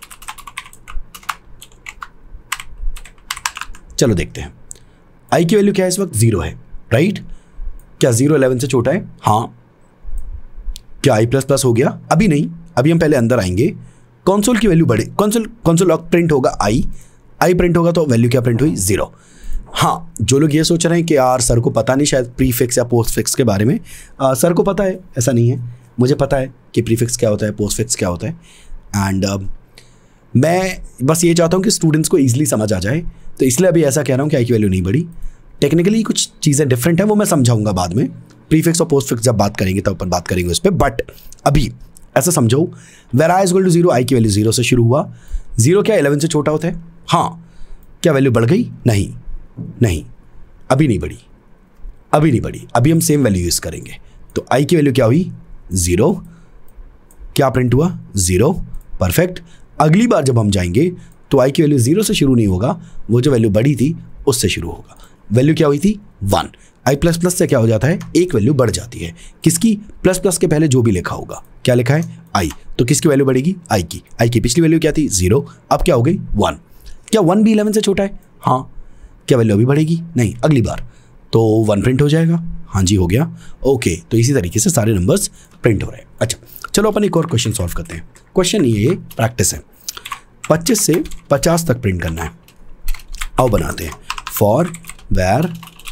चलो देखते हैं। i की वैल्यू क्या है इस वक्त? 0 है, राइट? क्या 0 11 से छोटा है? हाँ। क्या i++ हो गया? अभी नहीं, अभी हम पहले अंदर आएंगे। कंसोल की वैल्यू बढ़े, कंसोल लॉग प्रिंट होगा i प्रिंट होगा तो वैल्यू क्या प्रिंट हुई? 0। हाँ, जो लोग ये सोच रहे हैं कि यार सर को पता नहीं शायद प्रीफिक्स या पोस्टफिक्स के बारे में, सर को पता है, ऐसा नहीं है। मुझे पता है कि प्रीफिक्स क्या होता है, पोस्टफिक्स क्या होता है, एंड मैं बस ये चाहता हूँ कि स्टूडेंट्स को ईजिली समझ आ जाए, तो इसलिए अभी ऐसा कह रहा हूँ कि i की वैल्यू नहीं बढ़ी। टेक्निकली कुछ चीज़ें डिफरेंट हैं, वो मैं समझाऊंगा बाद में। प्रीफिक्स और पोस्टफिक्स जब बात करेंगे तब अपन बात करेंगे उस पर, बट अभी ऐसा समझो, वेर i = 0, i की वैल्यू 0 से शुरू हुआ। 0 क्या 11 से छोटा होता है? हाँ। क्या वैल्यू बढ़ गई? नहीं, नहीं, अभी नहीं बढ़ी, अभी नहीं बढ़ी, अभी हम सेम वैल्यू यूज करेंगे। तो i की वैल्यू क्या हुई? 0। क्या प्रिंट हुआ? 0। परफेक्ट। अगली बार जब हम जाएंगे तो i की वैल्यू 0 से शुरू नहीं होगा, वो जो वैल्यू बढ़ी थी उससे शुरू होगा। वैल्यू क्या हुई थी? 1। i++ से क्या हो जाता है? एक वैल्यू बढ़ जाती है। किसकी? प्लस के पहले जो भी लिखा होगा। क्या लिखा है? i, तो किसकी वैल्यू बढ़ेगी? i की पिछली वैल्यू क्या थी? 0, अब क्या हो गई? 1। क्या 1 भी 11 से छोटा है? हाँ। क्या वैल्यू अभी बढ़ेगी? नहीं, अगली बार, तो 1 प्रिंट हो जाएगा। हाँ जी, हो गया। ओके, तो इसी तरीके से सारे नंबर्स प्रिंट हो रहे हैं। अच्छा, चलो अपन एक और क्वेश्चन सॉल्व करते हैं। क्वेश्चन ये प्रैक्टिस है, 25 से 50 तक प्रिंट करना है। आओ बनाते हैं। फॉर वेर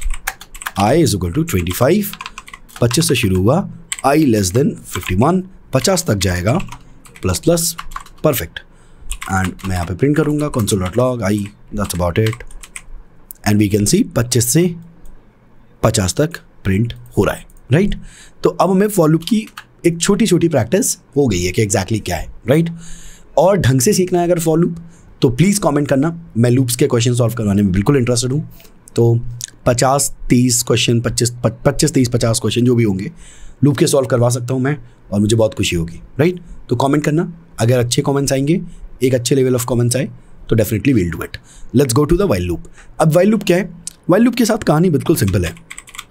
i = 25, 25 से शुरू हुआ, i < 51, 50 तक जाएगा, प्लस। परफेक्ट। एंड मैं यहाँ पे प्रिंट करूँगा console.log i, that's about it, and we can see 25 से 50 तक प्रिंट हो रहा है, राइट? तो अब हमें फॉर लूप की एक छोटी छोटी प्रैक्टिस हो गई है कि एग्जैक्टली क्या है, राइट? और ढंग से सीखना है अगर फॉर लूप, तो प्लीज़ कमेंट करना। मैं लूप्स के क्वेश्चन सॉल्व करवाने में बिल्कुल इंटरेस्टेड हूँ। तो 50-30 क्वेश्चन, 25-30 50 क्वेश्चन जो भी होंगे लूप के सॉल्व करवा सकता हूँ मैं, और मुझे बहुत खुशी होगी, राइट? तो कमेंट करना, अगर अच्छे कमेंट्स आएंगे, एक अच्छे लेवल ऑफ कमेंट्स आए तो definitely will do it. Let's go to the while loop. अब वाइल लूप क्या है? वाइल लूप के साथ कहानी बिल्कुल सिंपल है।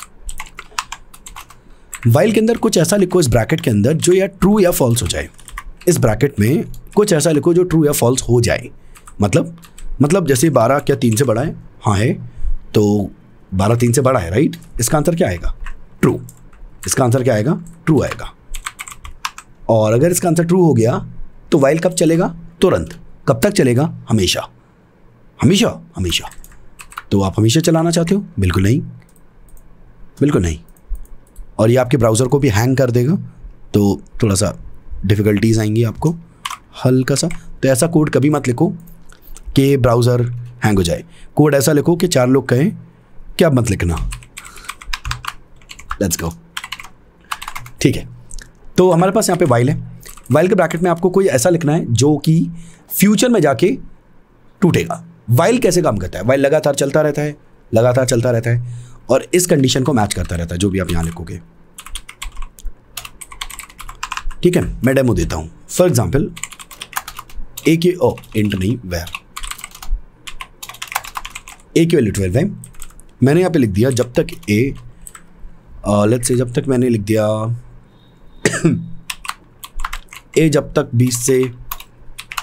वाइल के अंदर कुछ ऐसा लिखो इस ब्रैकेट के अंदर जो या ट्रू या फॉल्स हो जाए। इस ब्रैकेट में कुछ ऐसा लिखो जो ट्रू या फॉल्स हो जाए। मतलब जैसे 12 क्या 3 से बड़ा है? हाँ है, तो 12 3 से बड़ा है, राइट? इसका आंसर क्या आएगा? ट्रू। इसका आंसर क्या आएगा? ट्रू आएगा। और अगर इसका आंसर ट्रू हो गया तो वाइल कब चलेगा? तुरंत। कब तक चलेगा? हमेशा। हमेशा हमेशा। तो आप हमेशा चलाना चाहते हो? बिल्कुल नहीं, बिल्कुल नहीं। और ये आपके ब्राउज़र को भी हैंग कर देगा, तो थोड़ा सा डिफ़िकल्टीज आएंगी आपको, हल्का सा। तो ऐसा कोड कभी मत लिखो कि ब्राउज़र हैंग हो जाए। कोड ऐसा लिखो कि 4 लोग कहें कि अब मत लिखना। Let's go. ठीक है, तो हमारे पास यहाँ पे वाइल है। वाइल के ब्रैकेट में आपको कोई ऐसा लिखना है जो कि फ्यूचर में जाके टूटेगा। वाइल कैसे काम करता है? वाइल लगातार चलता रहता है, लगातार चलता रहता है, और इस कंडीशन को मैच करता रहता है जो भी आप यहाँ लिखोगे। ठीक है, मैं डेमो देता हूँ। फॉर एग्जाम्पल ए की इंट नहीं वेर, ए की वैल्यू 12 है। मैंने यहाँ पे लिख दिया जब तक ए लेट्स से जब तक मैंने लिख दिया ए जब तक 20 से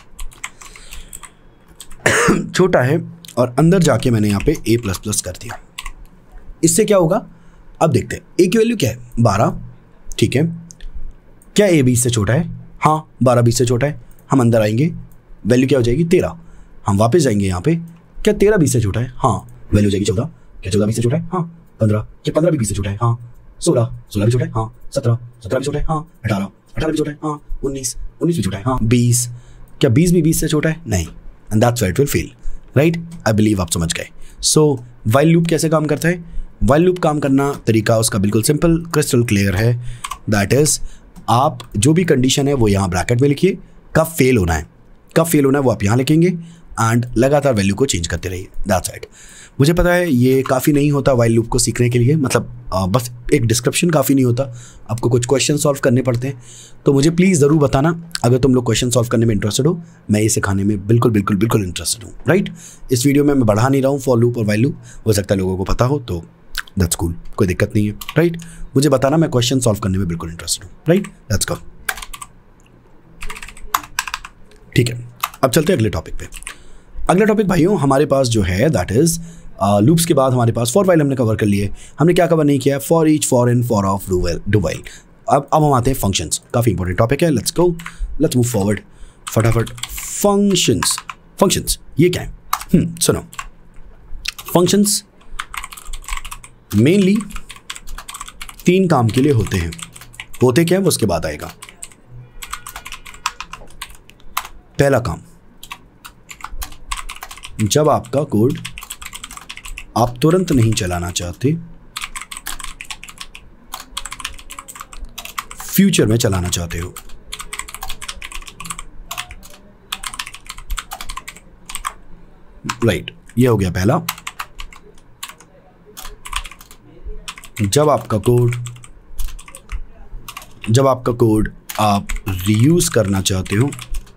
छोटा है और अंदर जाके मैंने यहाँ पे a++ कर दिया। इससे क्या होगा अब देखते हैं। a की वैल्यू क्या है 12, ठीक है। क्या a 20 से छोटा है? हाँ 12 20 से छोटा है। हम अंदर आएंगे, वैल्यू क्या हो जाएगी 13। हम वापस जाएंगे यहाँ पे, क्या 13 20 से छोटा है? हाँ वैल्यू हो जाएगी 14। क्या 14 20 से छोटा है? हाँ 15। क्या 15 भी 20 से छोटा है? हाँ 16 16 भी छोटा है? हाँ 17 17 भी छोटा है? हाँ 18 18 भी छोटा है? हाँ 19 19 भी छोटा है? हाँ 20। क्या 20 भी 20 से छोटा है? नहीं। And that's why it will fail, right. I believe आप समझ गए। सो व्हाइल लूप कैसे काम करता है? व्हाइल लूप काम करना तरीका उसका बिल्कुल सिंपल, क्रिस्टल क्लियर है। दैट इज आप जो भी कंडीशन है वो यहाँ ब्रैकेट में लिखिए, कब फेल होना है, कब फेल होना है वो आप यहाँ लिखेंगे एंड लगातार वैल्यू को चेंज करते रहिए। That's it. मुझे पता है ये काफ़ी नहीं होता व्हाइल लूप को सीखने के लिए, मतलब बस एक डिस्क्रिप्शन काफ़ी नहीं होता, आपको कुछ क्वेश्चन सॉल्व करने पड़ते हैं। तो मुझे प्लीज़ ज़रूर बताना अगर तुम लोग क्वेश्चन सॉल्व करने में इंटरेस्टेड हो। मैं ये सिखाने में बिल्कुल बिल्कुल बिल्कुल इंटरेस्टेड हूँ, राइट। इस वीडियो में मैं बढ़ा नहीं रहा हूँ फॉर लूप और व्हाइल लूप, हो सकता है लोगों को पता हो तो दैट्स कूल, कोई दिक्कत नहीं है, राइट। मुझे बताना, मैं क्वेश्चन सॉल्व करने में बिल्कुल इंटरेस्टेड हूँ, राइट। Let's go. ठीक है, अब चलते हैं अगले टॉपिक पे। अगला टॉपिक भाइयों हमारे पास जो है दैट इज लूप्स के बाद हमारे पास फॉर व्हाइल हमने कवर कर लिए। हमने क्या कवर नहीं किया? For each, for in, for of, do while. अब हम आते हैं फंक्शंस। काफ़ी इंपॉर्टेंट टॉपिक है। Let's go, let's move forward फटाफट। फंक्शंस ये क्या है? सुनो, फंक्शंस मेनली 3 काम के लिए होते हैं। होते क्या है वो उसके बाद आएगा। पहला काम, जब आपका कोड आप तुरंत नहीं चलाना चाहते, फ्यूचर में चलाना चाहते हो। राइट, ये हो गया पहला। जब आपका कोड आप रीयूज करना चाहते हो।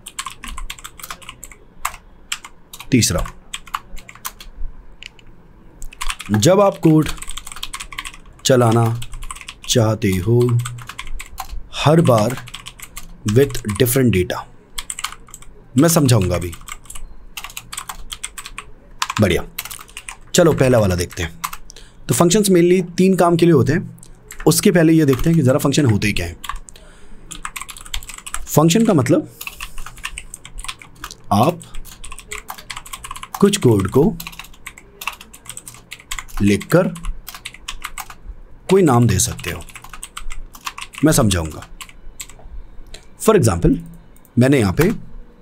तीसरा, जब आप कोड चलाना चाहते हो हर बार विथ डिफरेंट डेटा। मैं समझाऊंगा अभी। बढ़िया, चलो पहला वाला देखते हैं। तो फंक्शंस मेनली 3 काम के लिए होते हैं। उसके पहले ये देखते हैं कि ज़रा फंक्शन होते ही क्या है। फंक्शन का मतलब आप कुछ कोड को लिखकर कोई नाम दे सकते हो। मैं समझाऊंगा। फॉर एग्जाम्पल, मैंने यहां पे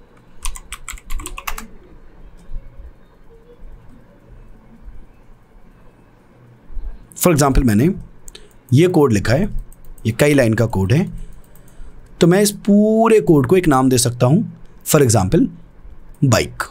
मैंने ये कोड लिखा है, ये कई लाइन का कोड है, तो मैं इस पूरे कोड को एक नाम दे सकता हूं। फॉर एग्जाम्पल बाइक,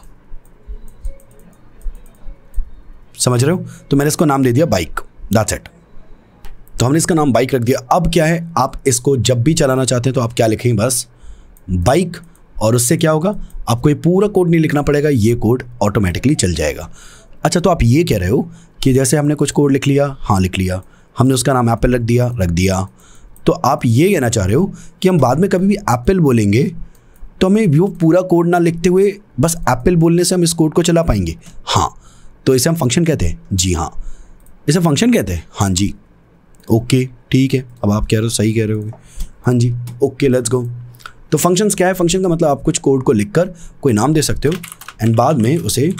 समझ रहे हो? तो मैंने इसको नाम दे दिया बाइक, दैट्स इट। तो हमने इसका नाम बाइक रख दिया। अब क्या है, आप इसको जब भी चलाना चाहते हैं तो आप क्या लिखेंगे? बस बाइक, और उससे क्या होगा, आपको ये पूरा कोड नहीं लिखना पड़ेगा, ये कोड ऑटोमेटिकली चल जाएगा। अच्छा, तो आप ये कह रहे हो कि जैसे हमने कुछ कोड लिख लिया, हाँ लिख लिया, हमने उसका नाम एप्पल रख दिया, तो आप ये कहना चाह रहे हो कि हम बाद में कभी भी एप्पल बोलेंगे तो हमें वो पूरा कोड ना लिखते हुए बस एप्पल बोलने से हम इस कोड को चला पाएंगे? हाँ, तो इसे हम फंक्शन कहते हैं। जी हाँ, इसे फंक्शन कहते हैं। हाँ जी, ओके ठीक है। अब आप कह रहे हो, सही कह रहे हो। हाँ जी, ओके लेट्स गो। तो फंक्शंस क्या है? फंक्शन का मतलब आप कुछ कोड को लिखकर कोई नाम दे सकते हो एंड बाद में उसे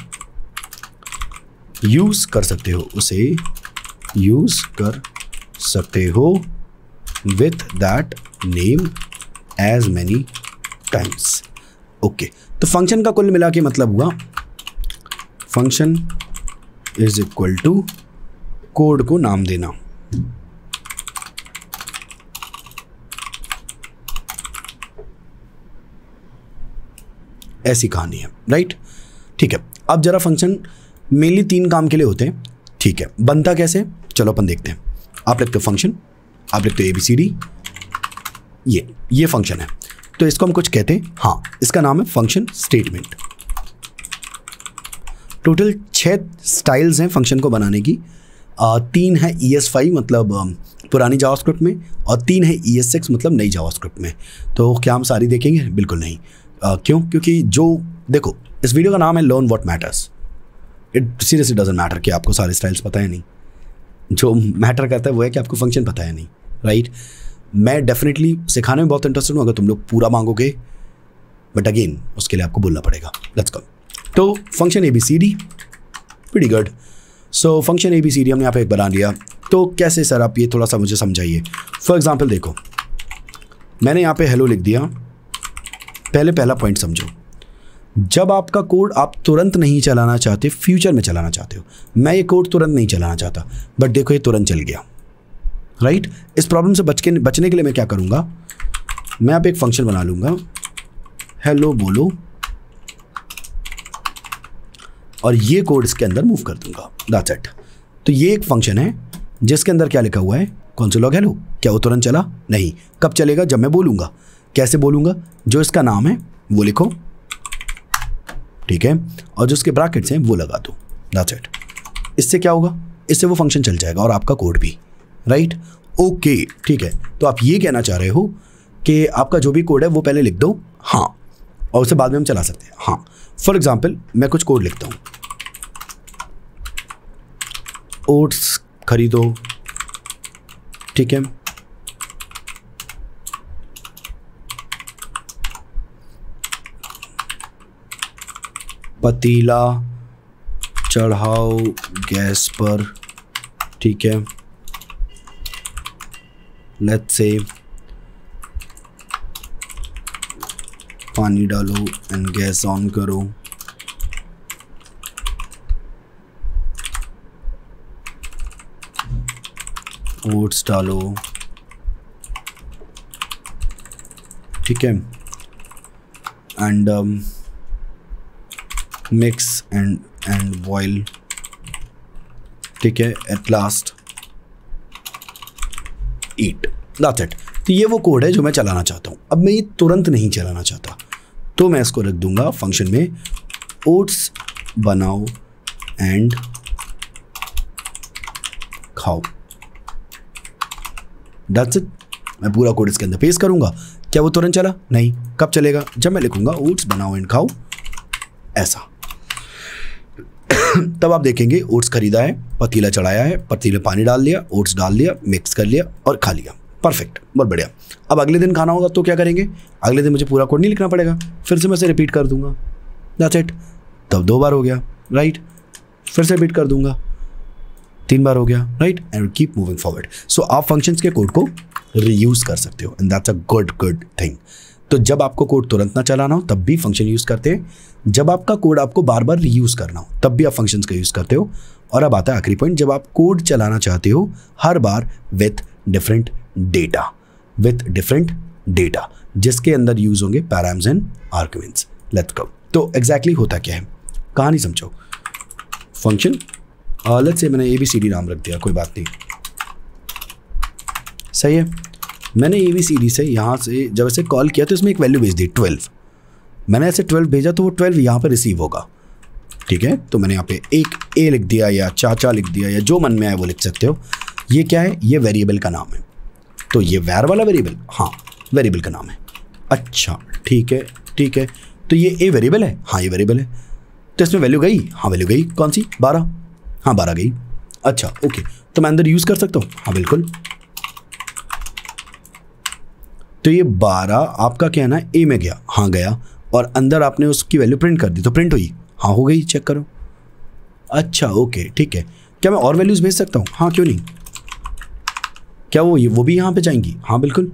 यूज़ कर सकते हो with that name as many times. Okay, तो फंक्शन का कुल मिला के मतलब हुआ function is equal to code को नाम देना। ऐसी कहानी है, राइट। ठीक है, अब जरा फंक्शन मेनली 3 काम के लिए होते हैं। ठीक है, बनता कैसे? चलो अपन देखते हैं। आप लिखते हो फंक्शन, आप लिखते हो ABCD, ये फंक्शन है, तो इसको हम कुछ कहते हैं। हाँ, इसका नाम है फंक्शन स्टेटमेंट। टोटल 6 स्टाइल्स हैं फंक्शन को बनाने की। 3 है ES5 मतलब पुरानी जावास्क्रिप्ट में, और 3 है ES6 मतलब नई जावास्क्रिप्ट में। तो क्या हम सारी देखेंगे? बिल्कुल नहीं। क्यों? क्योंकि जो देखो इस वीडियो का नाम है learn what matters. It seriously doesn't matter कि आपको सारे स्टाइल्स पता है नहीं, जो मैटर करता है वो है कि आपको फंक्शन पता है नहीं, राइट। मैं डेफिनेटली सिखाने में बहुत इंटरेस्टेड हूँ अगर तुम लोग पूरा मांगोगे, बट अगेन उसके लिए आपको बोलना पड़ेगा। Let's go. तो function ABCD, pretty good. So function ABCD हमने यहाँ पे एक बना लिया। तो कैसे सर, आप ये थोड़ा सा मुझे समझाइए। फॉर एग्जाम्पल देखो, मैंने यहाँ पे हेलो लिख दिया। पहला पॉइंट समझो, जब आपका कोड आप तुरंत नहीं चलाना चाहते, फ्यूचर में चलाना चाहते हो। मैं ये कोड तुरंत नहीं चलाना चाहता, बट देखो ये तुरंत चल गया, राइट। इस प्रॉब्लम से बचने के लिए मैं क्या करूँगा, मैं यहाँ पे एक फंक्शन बना लूँगा, हेलो बोलो, और ये कोड इसके अंदर मूव कर दूंगा, दैट्स इट। तो ये एक फंक्शन है जिसके अंदर क्या लिखा हुआ है, console.log hello। क्या वो तुरंत चला? नहीं। कब चलेगा? जब मैं बोलूँगा। कैसे बोलूँगा? जो इसका नाम है वो लिखो, ठीक है, और जो उसके ब्रैकेट्स हैं वो लगा दो, दैट्स इट। इससे क्या होगा? इससे वो फंक्शन चल जाएगा और आपका कोड भी, राइट। ओके, ठीक है। तो आप ये कहना चाह रहे हो कि आपका जो भी कोड है वो पहले लिख दो, हाँ, और उसे बाद में हम चला सकते हैं, हाँ। फॉर एग्जाम्पल मैं कुछ कोड लिखता हूँ, ओट्स खरीदो, ठीक है, पतीला चढ़ाओ गैस पर, ठीक है, लेट्स से पानी डालो एंड गैस ऑन करो, ओट्स डालो, ठीक है, एंड मिक्स एंड बॉयल, ठीक है, at last eat, that's it. तो ये वो कोड है जो मैं चलाना चाहता हूँ। अब मैं ये तुरंत नहीं चलाना चाहता, तो मैं इसको रख दूंगा फंक्शन में, ओट्स बनाओ एंड खाओ, दैट्स इट। मैं पूरा कोड इसके अंदर पेस्ट करूंगा। क्या वो तुरंत चला? नहीं। कब चलेगा? जब मैं लिखूंगा ओट्स बनाओ एंड खाओ, ऐसा। तब आप देखेंगे ओट्स खरीदा है, पतीला चढ़ाया है, पतीले पानी डाल दिया, ओट्स डाल दिया, मिक्स कर लिया और खा लिया। परफेक्ट, बहुत बढ़िया। अब अगले दिन खाना होगा तो क्या करेंगे? अगले दिन मुझे पूरा कोड नहीं लिखना पड़ेगा, फिर से मैं इसे रिपीट कर दूंगा, दैट्स इट। तब 2 बार हो गया, राइट। फिर से रिपीट कर दूंगा, 3 बार हो गया, right, and keep moving forward. So आप फंक्शंस के कोड को रीयूज कर सकते हो and that's a good thing. तो जब आपको कोड तुरंत ना चलाना हो तब भी फंक्शन यूज़ करते हैं, जब आपका कोड आपको बार बार रीयूज़ करना हो तब भी आप फंक्शंस का यूज़ करते हो। और अब आता है आखिरी पॉइंट, जब आप कोड चलाना चाहते हो हर बार विथ डिफरेंट डेटा, जिसके अंदर यूज़ होंगे params and arguments. Let's go. तो एग्जैक्टली होता क्या है, कहानी समझो। फंक्शन लेट्स से मैंने ABCD नाम रख दिया, कोई बात नहीं, सही है। मैंने ABCD से यहाँ से जब ऐसे कॉल किया तो इसमें एक वैल्यू भेज दी 12। मैंने ऐसे 12 भेजा तो वो 12 यहाँ पे रिसीव होगा, ठीक है। तो मैंने यहाँ पे एक A लिख दिया या चाचा लिख दिया या जो मन में आए वो लिख सकते हो। ये क्या है? ये वेरिएबल का नाम है। तो ये वैर वाला वेरिएबल, हाँ, वेरिएबल का नाम है। अच्छा, ठीक है, ठीक है। तो ये A वेरिएबल है, हाँ ये वेरिएबल है। तो इसमें वैल्यू गई, हाँ वैल्यू गई, कौन सी? 12, हाँ 12 गई। अच्छा ओके, तो मैं अंदर यूज़ कर सकता हूँ, हाँ बिल्कुल। तो ये 12 आपका क्या है ना, A में गया, हाँ गया, और अंदर आपने उसकी वैल्यू प्रिंट कर दी तो प्रिंट हुई, हाँ हो गई, चेक करो। अच्छा ओके, ठीक है। क्या मैं और वैल्यूज़ भेज सकता हूँ? हाँ क्यों नहीं। क्या वो भी यहाँ पे जाएंगी? हाँ बिल्कुल।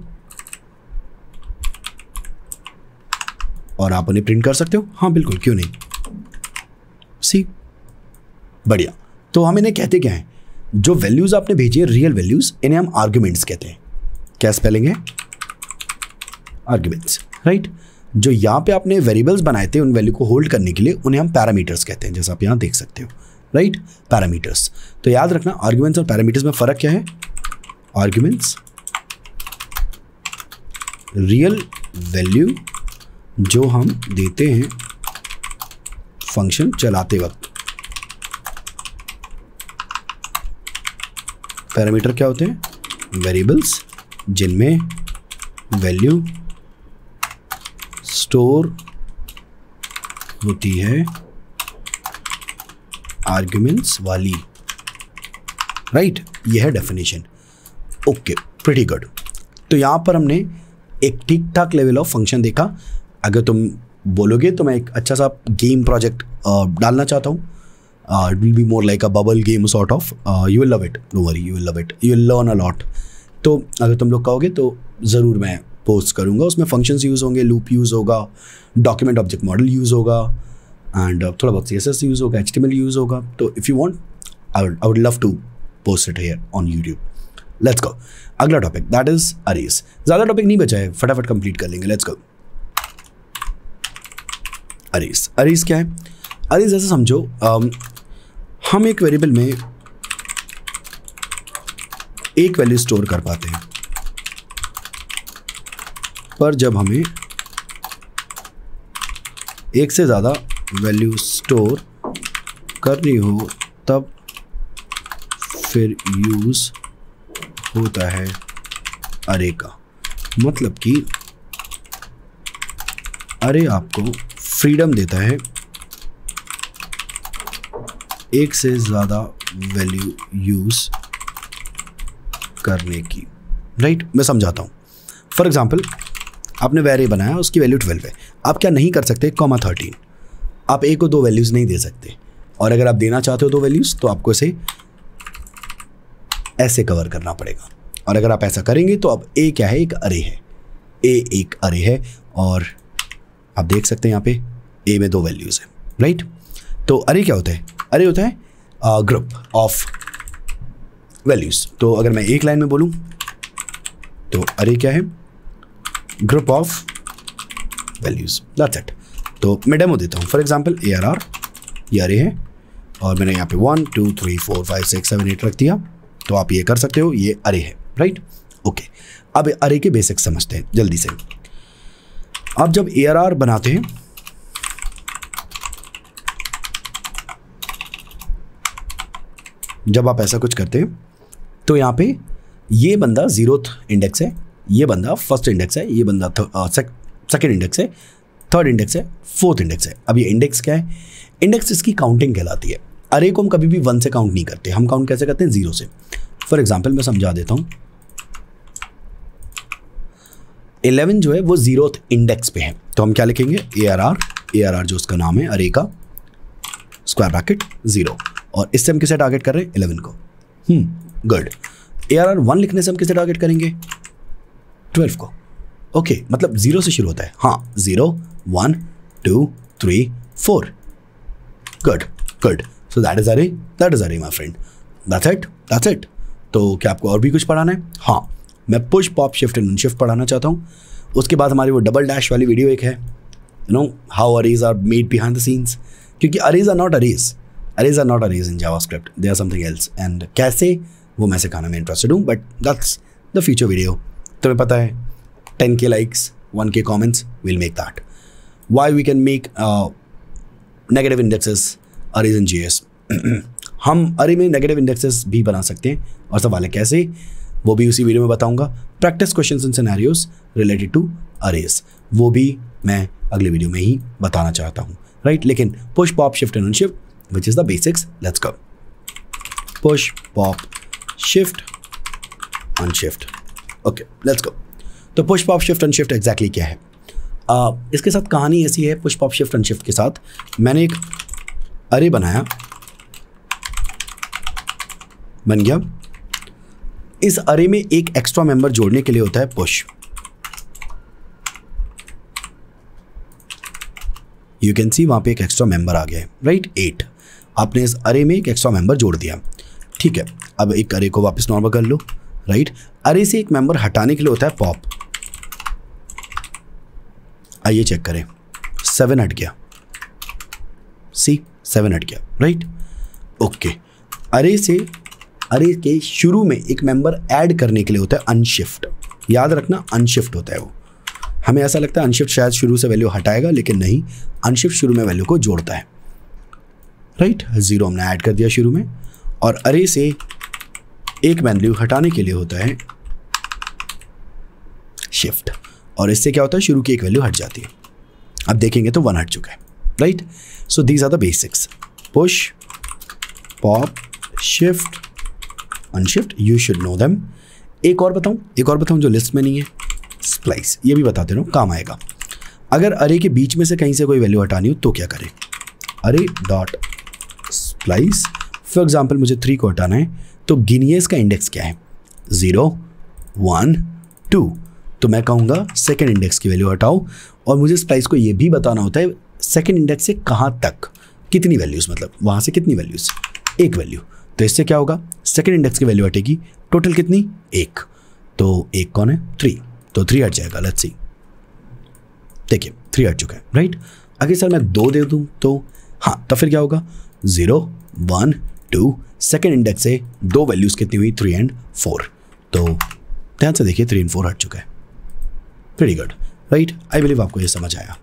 और आप उन्हें प्रिंट कर सकते हो? हाँ बिल्कुल, क्यों नहीं। सी, बढ़िया। तो हम इन्हें कहते क्या हैं? जो वैल्यूज़ आपने भेजी है, रियल वैल्यूज़, इन्हें हम आर्ग्यूमेंट्स कहते हैं। क्या स्पेलिंग है? Arguments, right. जो यहाँ पे आपने वेरिएबल्स बनाए थे उन वैल्यू को होल्ड करने के लिए, उन्हें हम पैरामीटर्स कहते हैं, जैसा आप यहाँ देख सकते हो, राइट, पैरामीटर्स। तो याद रखना आर्ग्यूमेंट्स और पैरामीटर्स में फ़र्क क्या है। आर्ग्यूमेंट्स रियल वैल्यू जो हम देते हैं फंक्शन चलाते वक्त। पैरामीटर क्या होते हैं? वेरिएबल्स जिनमें वैल्यू स्टोर होती है आर्ग्यूमेंट्स वाली, राइट? यह है डेफिनेशन। Okay, pretty good. तो यहाँ पर हमने एक ठीक ठाक लेवल ऑफ फंक्शन देखा। अगर तुम बोलोगे तो मैं एक अच्छा सा गेम प्रोजेक्ट डालना चाहता हूँ। It will be more like a bubble game sort of. You will love it, don't worry, you will love it, you will learn a lot. तो अगर तुम लोग कहोगे तो ज़रूर मैं पोस्ट करूँगा। उसमें फंक्शंस यूज़ होंगे, लूप यूज़ होगा, डॉक्यूमेंट ऑब्जेक्ट मॉडल यूज़ होगा, एंड थोड़ा बहुत CSS यूज़ होगा, HTML यूज़ होगा। तो if you want, I would love to post it here on YouTube. Let's go. अगला टॉपिक दैट इज अरेज। ज़्यादा टॉपिक नहीं बचा है, फटाफट कंप्लीट कर लेंगे। Let's go. अरेज। अरेज क्या है? अरेज ऐसे समझो, हम एक वेरिएबल में एक वैल्यू स्टोर कर पाते हैं, पर जब हमें एक से ज़्यादा वैल्यू स्टोर करनी हो तब फिर यूज़ होता है अरे का। मतलब कि अरे आपको फ्रीडम देता है एक से ज़्यादा वैल्यू यूज़ करने की, राइट? मैं समझाता हूँ। फॉर एग्जाम्पल, आपने वैरे बनाया, उसकी वैल्यू 12 है। आप क्या नहीं कर सकते? 13। आप ए को 2 वैल्यूज़ नहीं दे सकते, और अगर आप देना चाहते हो 2 वैल्यूज़ तो आपको इसे ऐसे कवर करना पड़ेगा। और अगर आप ऐसा करेंगे तो अब ए क्या है? एक अरे है। ए एक अरे है, और आप देख सकते हैं यहाँ पे ए में 2 वैल्यूज़ है, राइट? तो अरे क्या होता है? अरे होता है ग्रुप ऑफ वैल्यूज़। तो अगर मैं एक लाइन में बोलूँ तो अरे क्या है? Group of values, that's it. तो मैं डेमो देता हूँ। फॉर एग्जाम्पल ARR, ये अरे है, और मैंने यहाँ पे 1 2 3 4 5 6 7 8 रख दिया। तो आप ये कर सकते हो, ये अरे है, राइट? ओके, अब अरे के बेसिक्स समझते हैं जल्दी से। आप जब ARR बनाते हैं जब आप ऐसा कुछ करते हैं तो यहाँ पे ये बंदा 0th इंडेक्स है, ये बंदा 1st इंडेक्स है, ये बंदा 2nd इंडेक्स है, 3rd इंडेक्स है, 4th इंडेक्स है। अब ये इंडेक्स क्या है? इंडेक्स इसकी काउंटिंग कहलाती है। अरे को हम कभी भी 1 से काउंट नहीं करते, हम काउंट कैसे करते हैं? 0 से। फॉर एग्जाम्पल मैं समझा देता हूँ। 11 जो है वो 0th इंडेक्स पे है, तो हम क्या लिखेंगे? ARR जो उसका नाम है अरे का, स्क्वायर ब्रैकेट 0, और इससे हम किसे टारगेट कर रहे हैं? 11 को। गुड। ARR 1 लिखने से हम किसे टारगेट करेंगे? 12 को। ओके, मतलब 0 से शुरू होता है। हाँ, 0 1 2 3 4। Good good. So that is array my friend. That's it. तो क्या आपको और भी कुछ पढ़ाना है? हाँ, मैं push pop shift and unshift पढ़ाना चाहता हूँ। उसके बाद हमारी वो डबल डैश वाली वीडियो एक है, you know how arrays are made behind the scenes, क्योंकि arrays are not arrays in JavaScript, they are something else. And कैसे, वो मैं सिखाने में इंटरेस्टेड हूँ, but that's the future video. तुम्हें पता है 10K likes, 1K comments, will make that. Why we can make negative indexes arrays in JS। हम अरे में नेगेटिव इंडेक्सेस भी बना सकते हैं, और सवाल है कैसे, वो भी उसी वीडियो में बताऊंगा। Practice questions and scenarios related to arrays, वो भी मैं अगले वीडियो में ही बताना चाहता हूँ, राइट? लेकिन push pop shift and unshift which is the basics. Let's go. Push pop shift unshift. Okay, let's go. तो push pop shift unshift exactly क्या है? इसके साथ कहानी ऐसी है, पुश पॉप शिफ्ट अनशिफ्ट के साथ मैंने एक अरे बनाया, बन गया। इस अरे में एक एक्स्ट्रा मेंबर जोड़ने के लिए होता है पुश। यू कैन सी वहां पे एक एक्स्ट्रा मेंबर आ गया है, राइट? 8। आपने इस अरे में एक एक्स्ट्रा मेंबर जोड़ दिया, ठीक है। अब एक अरे को वापस नॉर्मल कर लो, राइट? अरे से एक मेंबर हटाने के लिए होता है पॉप। आइए चेक करें, 7 हट गया, सी 7 हट गया, राइट? ओके। अरे के शुरू में एक मेंबर ऐड करने के लिए होता है अनशिफ्ट। याद रखना, अनशिफ्ट होता है वो। हमें ऐसा लगता है अनशिफ्ट शायद शुरू से वैल्यू हटाएगा, लेकिन नहीं, अनशिफ्ट शुरू में वैल्यू को जोड़ता है, राइट? 0 हमने ऐड कर दिया शुरू में, और अरे से एक वैल्यू हटाने के लिए होता है शिफ्ट, और इससे क्या होता है? शुरू की एक वैल्यू हट जाती है। अब देखेंगे तो 1 हट चुका है, right. So these are the basics. Push, pop, shift, unshift, you should know them. एक और बताऊं जो लिस्ट में नहीं है, स्प्लाइस. ये भी बताते रहो, काम आएगा. अगर अरे के बीच में से कहीं से कोई वैल्यू हटानी हो तो क्या करें? अरे डॉट स्प्लाइस. फॉर एग्जाम्पल मुझे 3 को हटाना है, तो गिनिए इसका इंडेक्स क्या है? 0, 1, 2. तो मैं कहूँगा सेकेंड इंडेक्स की वैल्यू हटाओ. और मुझे स्प्लाइस को ये भी बताना होता है सेकेंड इंडेक्स से कहाँ तक कितनी वैल्यूज़, मतलब वहाँ से कितनी वैल्यूज़, एक वैल्यू. तो इससे क्या होगा? सेकेंड इंडेक्स की वैल्यू हटेगी. टोटल कितनी? 1. तो 1 कौन है? 3. तो 3 हट जाएगा. Let's see. देखिए 3 हट चुका है, राइट. अगर सर मैं 2 दे दूँ तो हाँ, तो फिर क्या होगा? 0, 1, 2. सेकेंड इंडेक्स से 2 वैल्यूज़ कितनी हुई? 3 and 4. तो ध्यान से देखिए 3 and 4 हट चुका है. Pretty good, right. I believe आपको ये समझ आया.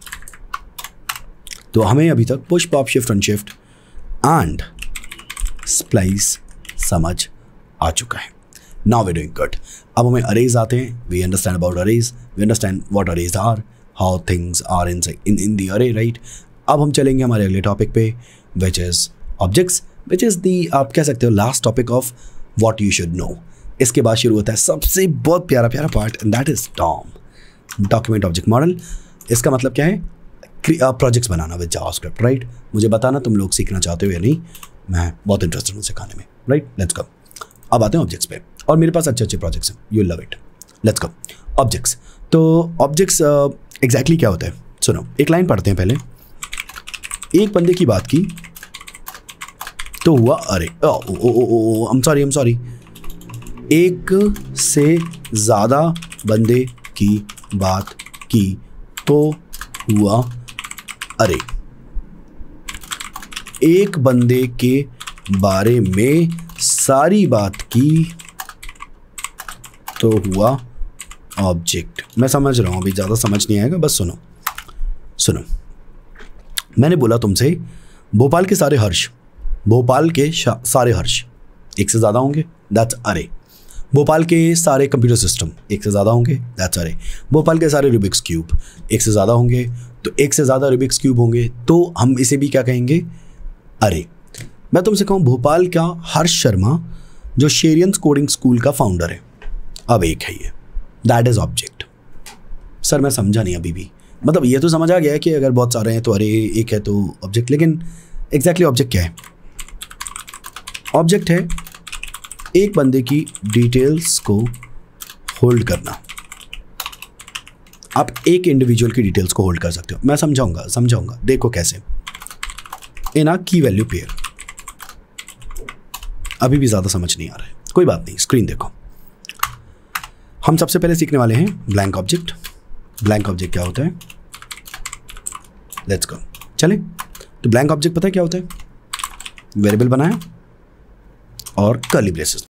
तो हमें अभी तक push, pop, shift, unshift and splice समझ आ चुका है. Now we doing good. अब हमें अरेज आते हैं. We understand about arrays, we understand what arrays are, how things are in the array, right. अब हम चलेंगे हमारे अगले टॉपिक पे, which is objects, which is the, आप कह सकते हो, last topic of what you should know. इसके बाद शुरू होता है सबसे बहुत प्यारा part, and that is DOM, document object model. इसका मतलब क्या है? प्रोजेक्ट्स बनाना विद जावास्क्रिप्ट, राइट. मुझे बताना तुम लोग सीखना चाहते हो या नहीं, मैं बहुत इंटरेस्टेड हूँ सिखाने में, राइट. Let's go. अब आते हैं ऑब्जेक्ट्स पे, और मेरे पास अच्छे प्रोजेक्ट्स हैं, you love it. Let's go. Objects. तो ऑब्जेक्ट्स एग्जैक्टली क्या होता है? सुनो, एक लाइन पढ़ते हैं पहले. एक बंदे की बात की तो हुआ अरे, I'm sorry. एक से ज़्यादा बंदे की बात की तो हुआ अरे. एक बंदे के बारे में सारी बात की तो हुआ ऑब्जेक्ट. मैं समझ रहा हूँ, अभी ज़्यादा समझ नहीं आएगा, बस सुनो. मैंने बोला तुमसे भोपाल के सारे हर्ष, भोपाल के सारे हर्ष एक से ज़्यादा होंगे, दैट्स अरे. भोपाल के सारे कंप्यूटर सिस्टम एक से ज़्यादा होंगे, दैट्स अरे. भोपाल के सारे रूबिक्स क्यूब एक से ज़्यादा होंगे, तो एक से ज़्यादा रूबिक्स क्यूब होंगे, तो हम इसे भी क्या कहेंगे? अरे. मैं तुमसे कहूँ भोपाल का हर्ष शर्मा जो शेरियंस कोडिंग स्कूल का फाउंडर है, अब एक है ये, दैट इज़ ऑब्जेक्ट. सर मैं समझा नहीं अभी भी. मतलब ये तो समझ आ गया कि अगर बहुत सारे हैं तो अरे, एक है तो ऑब्जेक्ट, लेकिन एग्जैक्टली ऑब्जेक्ट क्या है? ऑब्जेक्ट है एक बंदे की डिटेल्स को होल्ड करना. आप एक इंडिविजुअल की डिटेल्स को होल्ड कर सकते हो. मैं समझाऊंगा. देखो कैसे. इन अ की वैल्यू पेयर. अभी भी ज़्यादा समझ नहीं आ रहा है, कोई बात नहीं, स्क्रीन देखो. हम सबसे पहले सीखने वाले हैं ब्लैंक ऑब्जेक्ट. ब्लैंक ऑब्जेक्ट क्या होता है? Let's go. चले. तो ब्लैंक ऑब्जेक्ट पता है क्या होता है? वेरिएबल बनाया और कर्ली ब्रेसेस.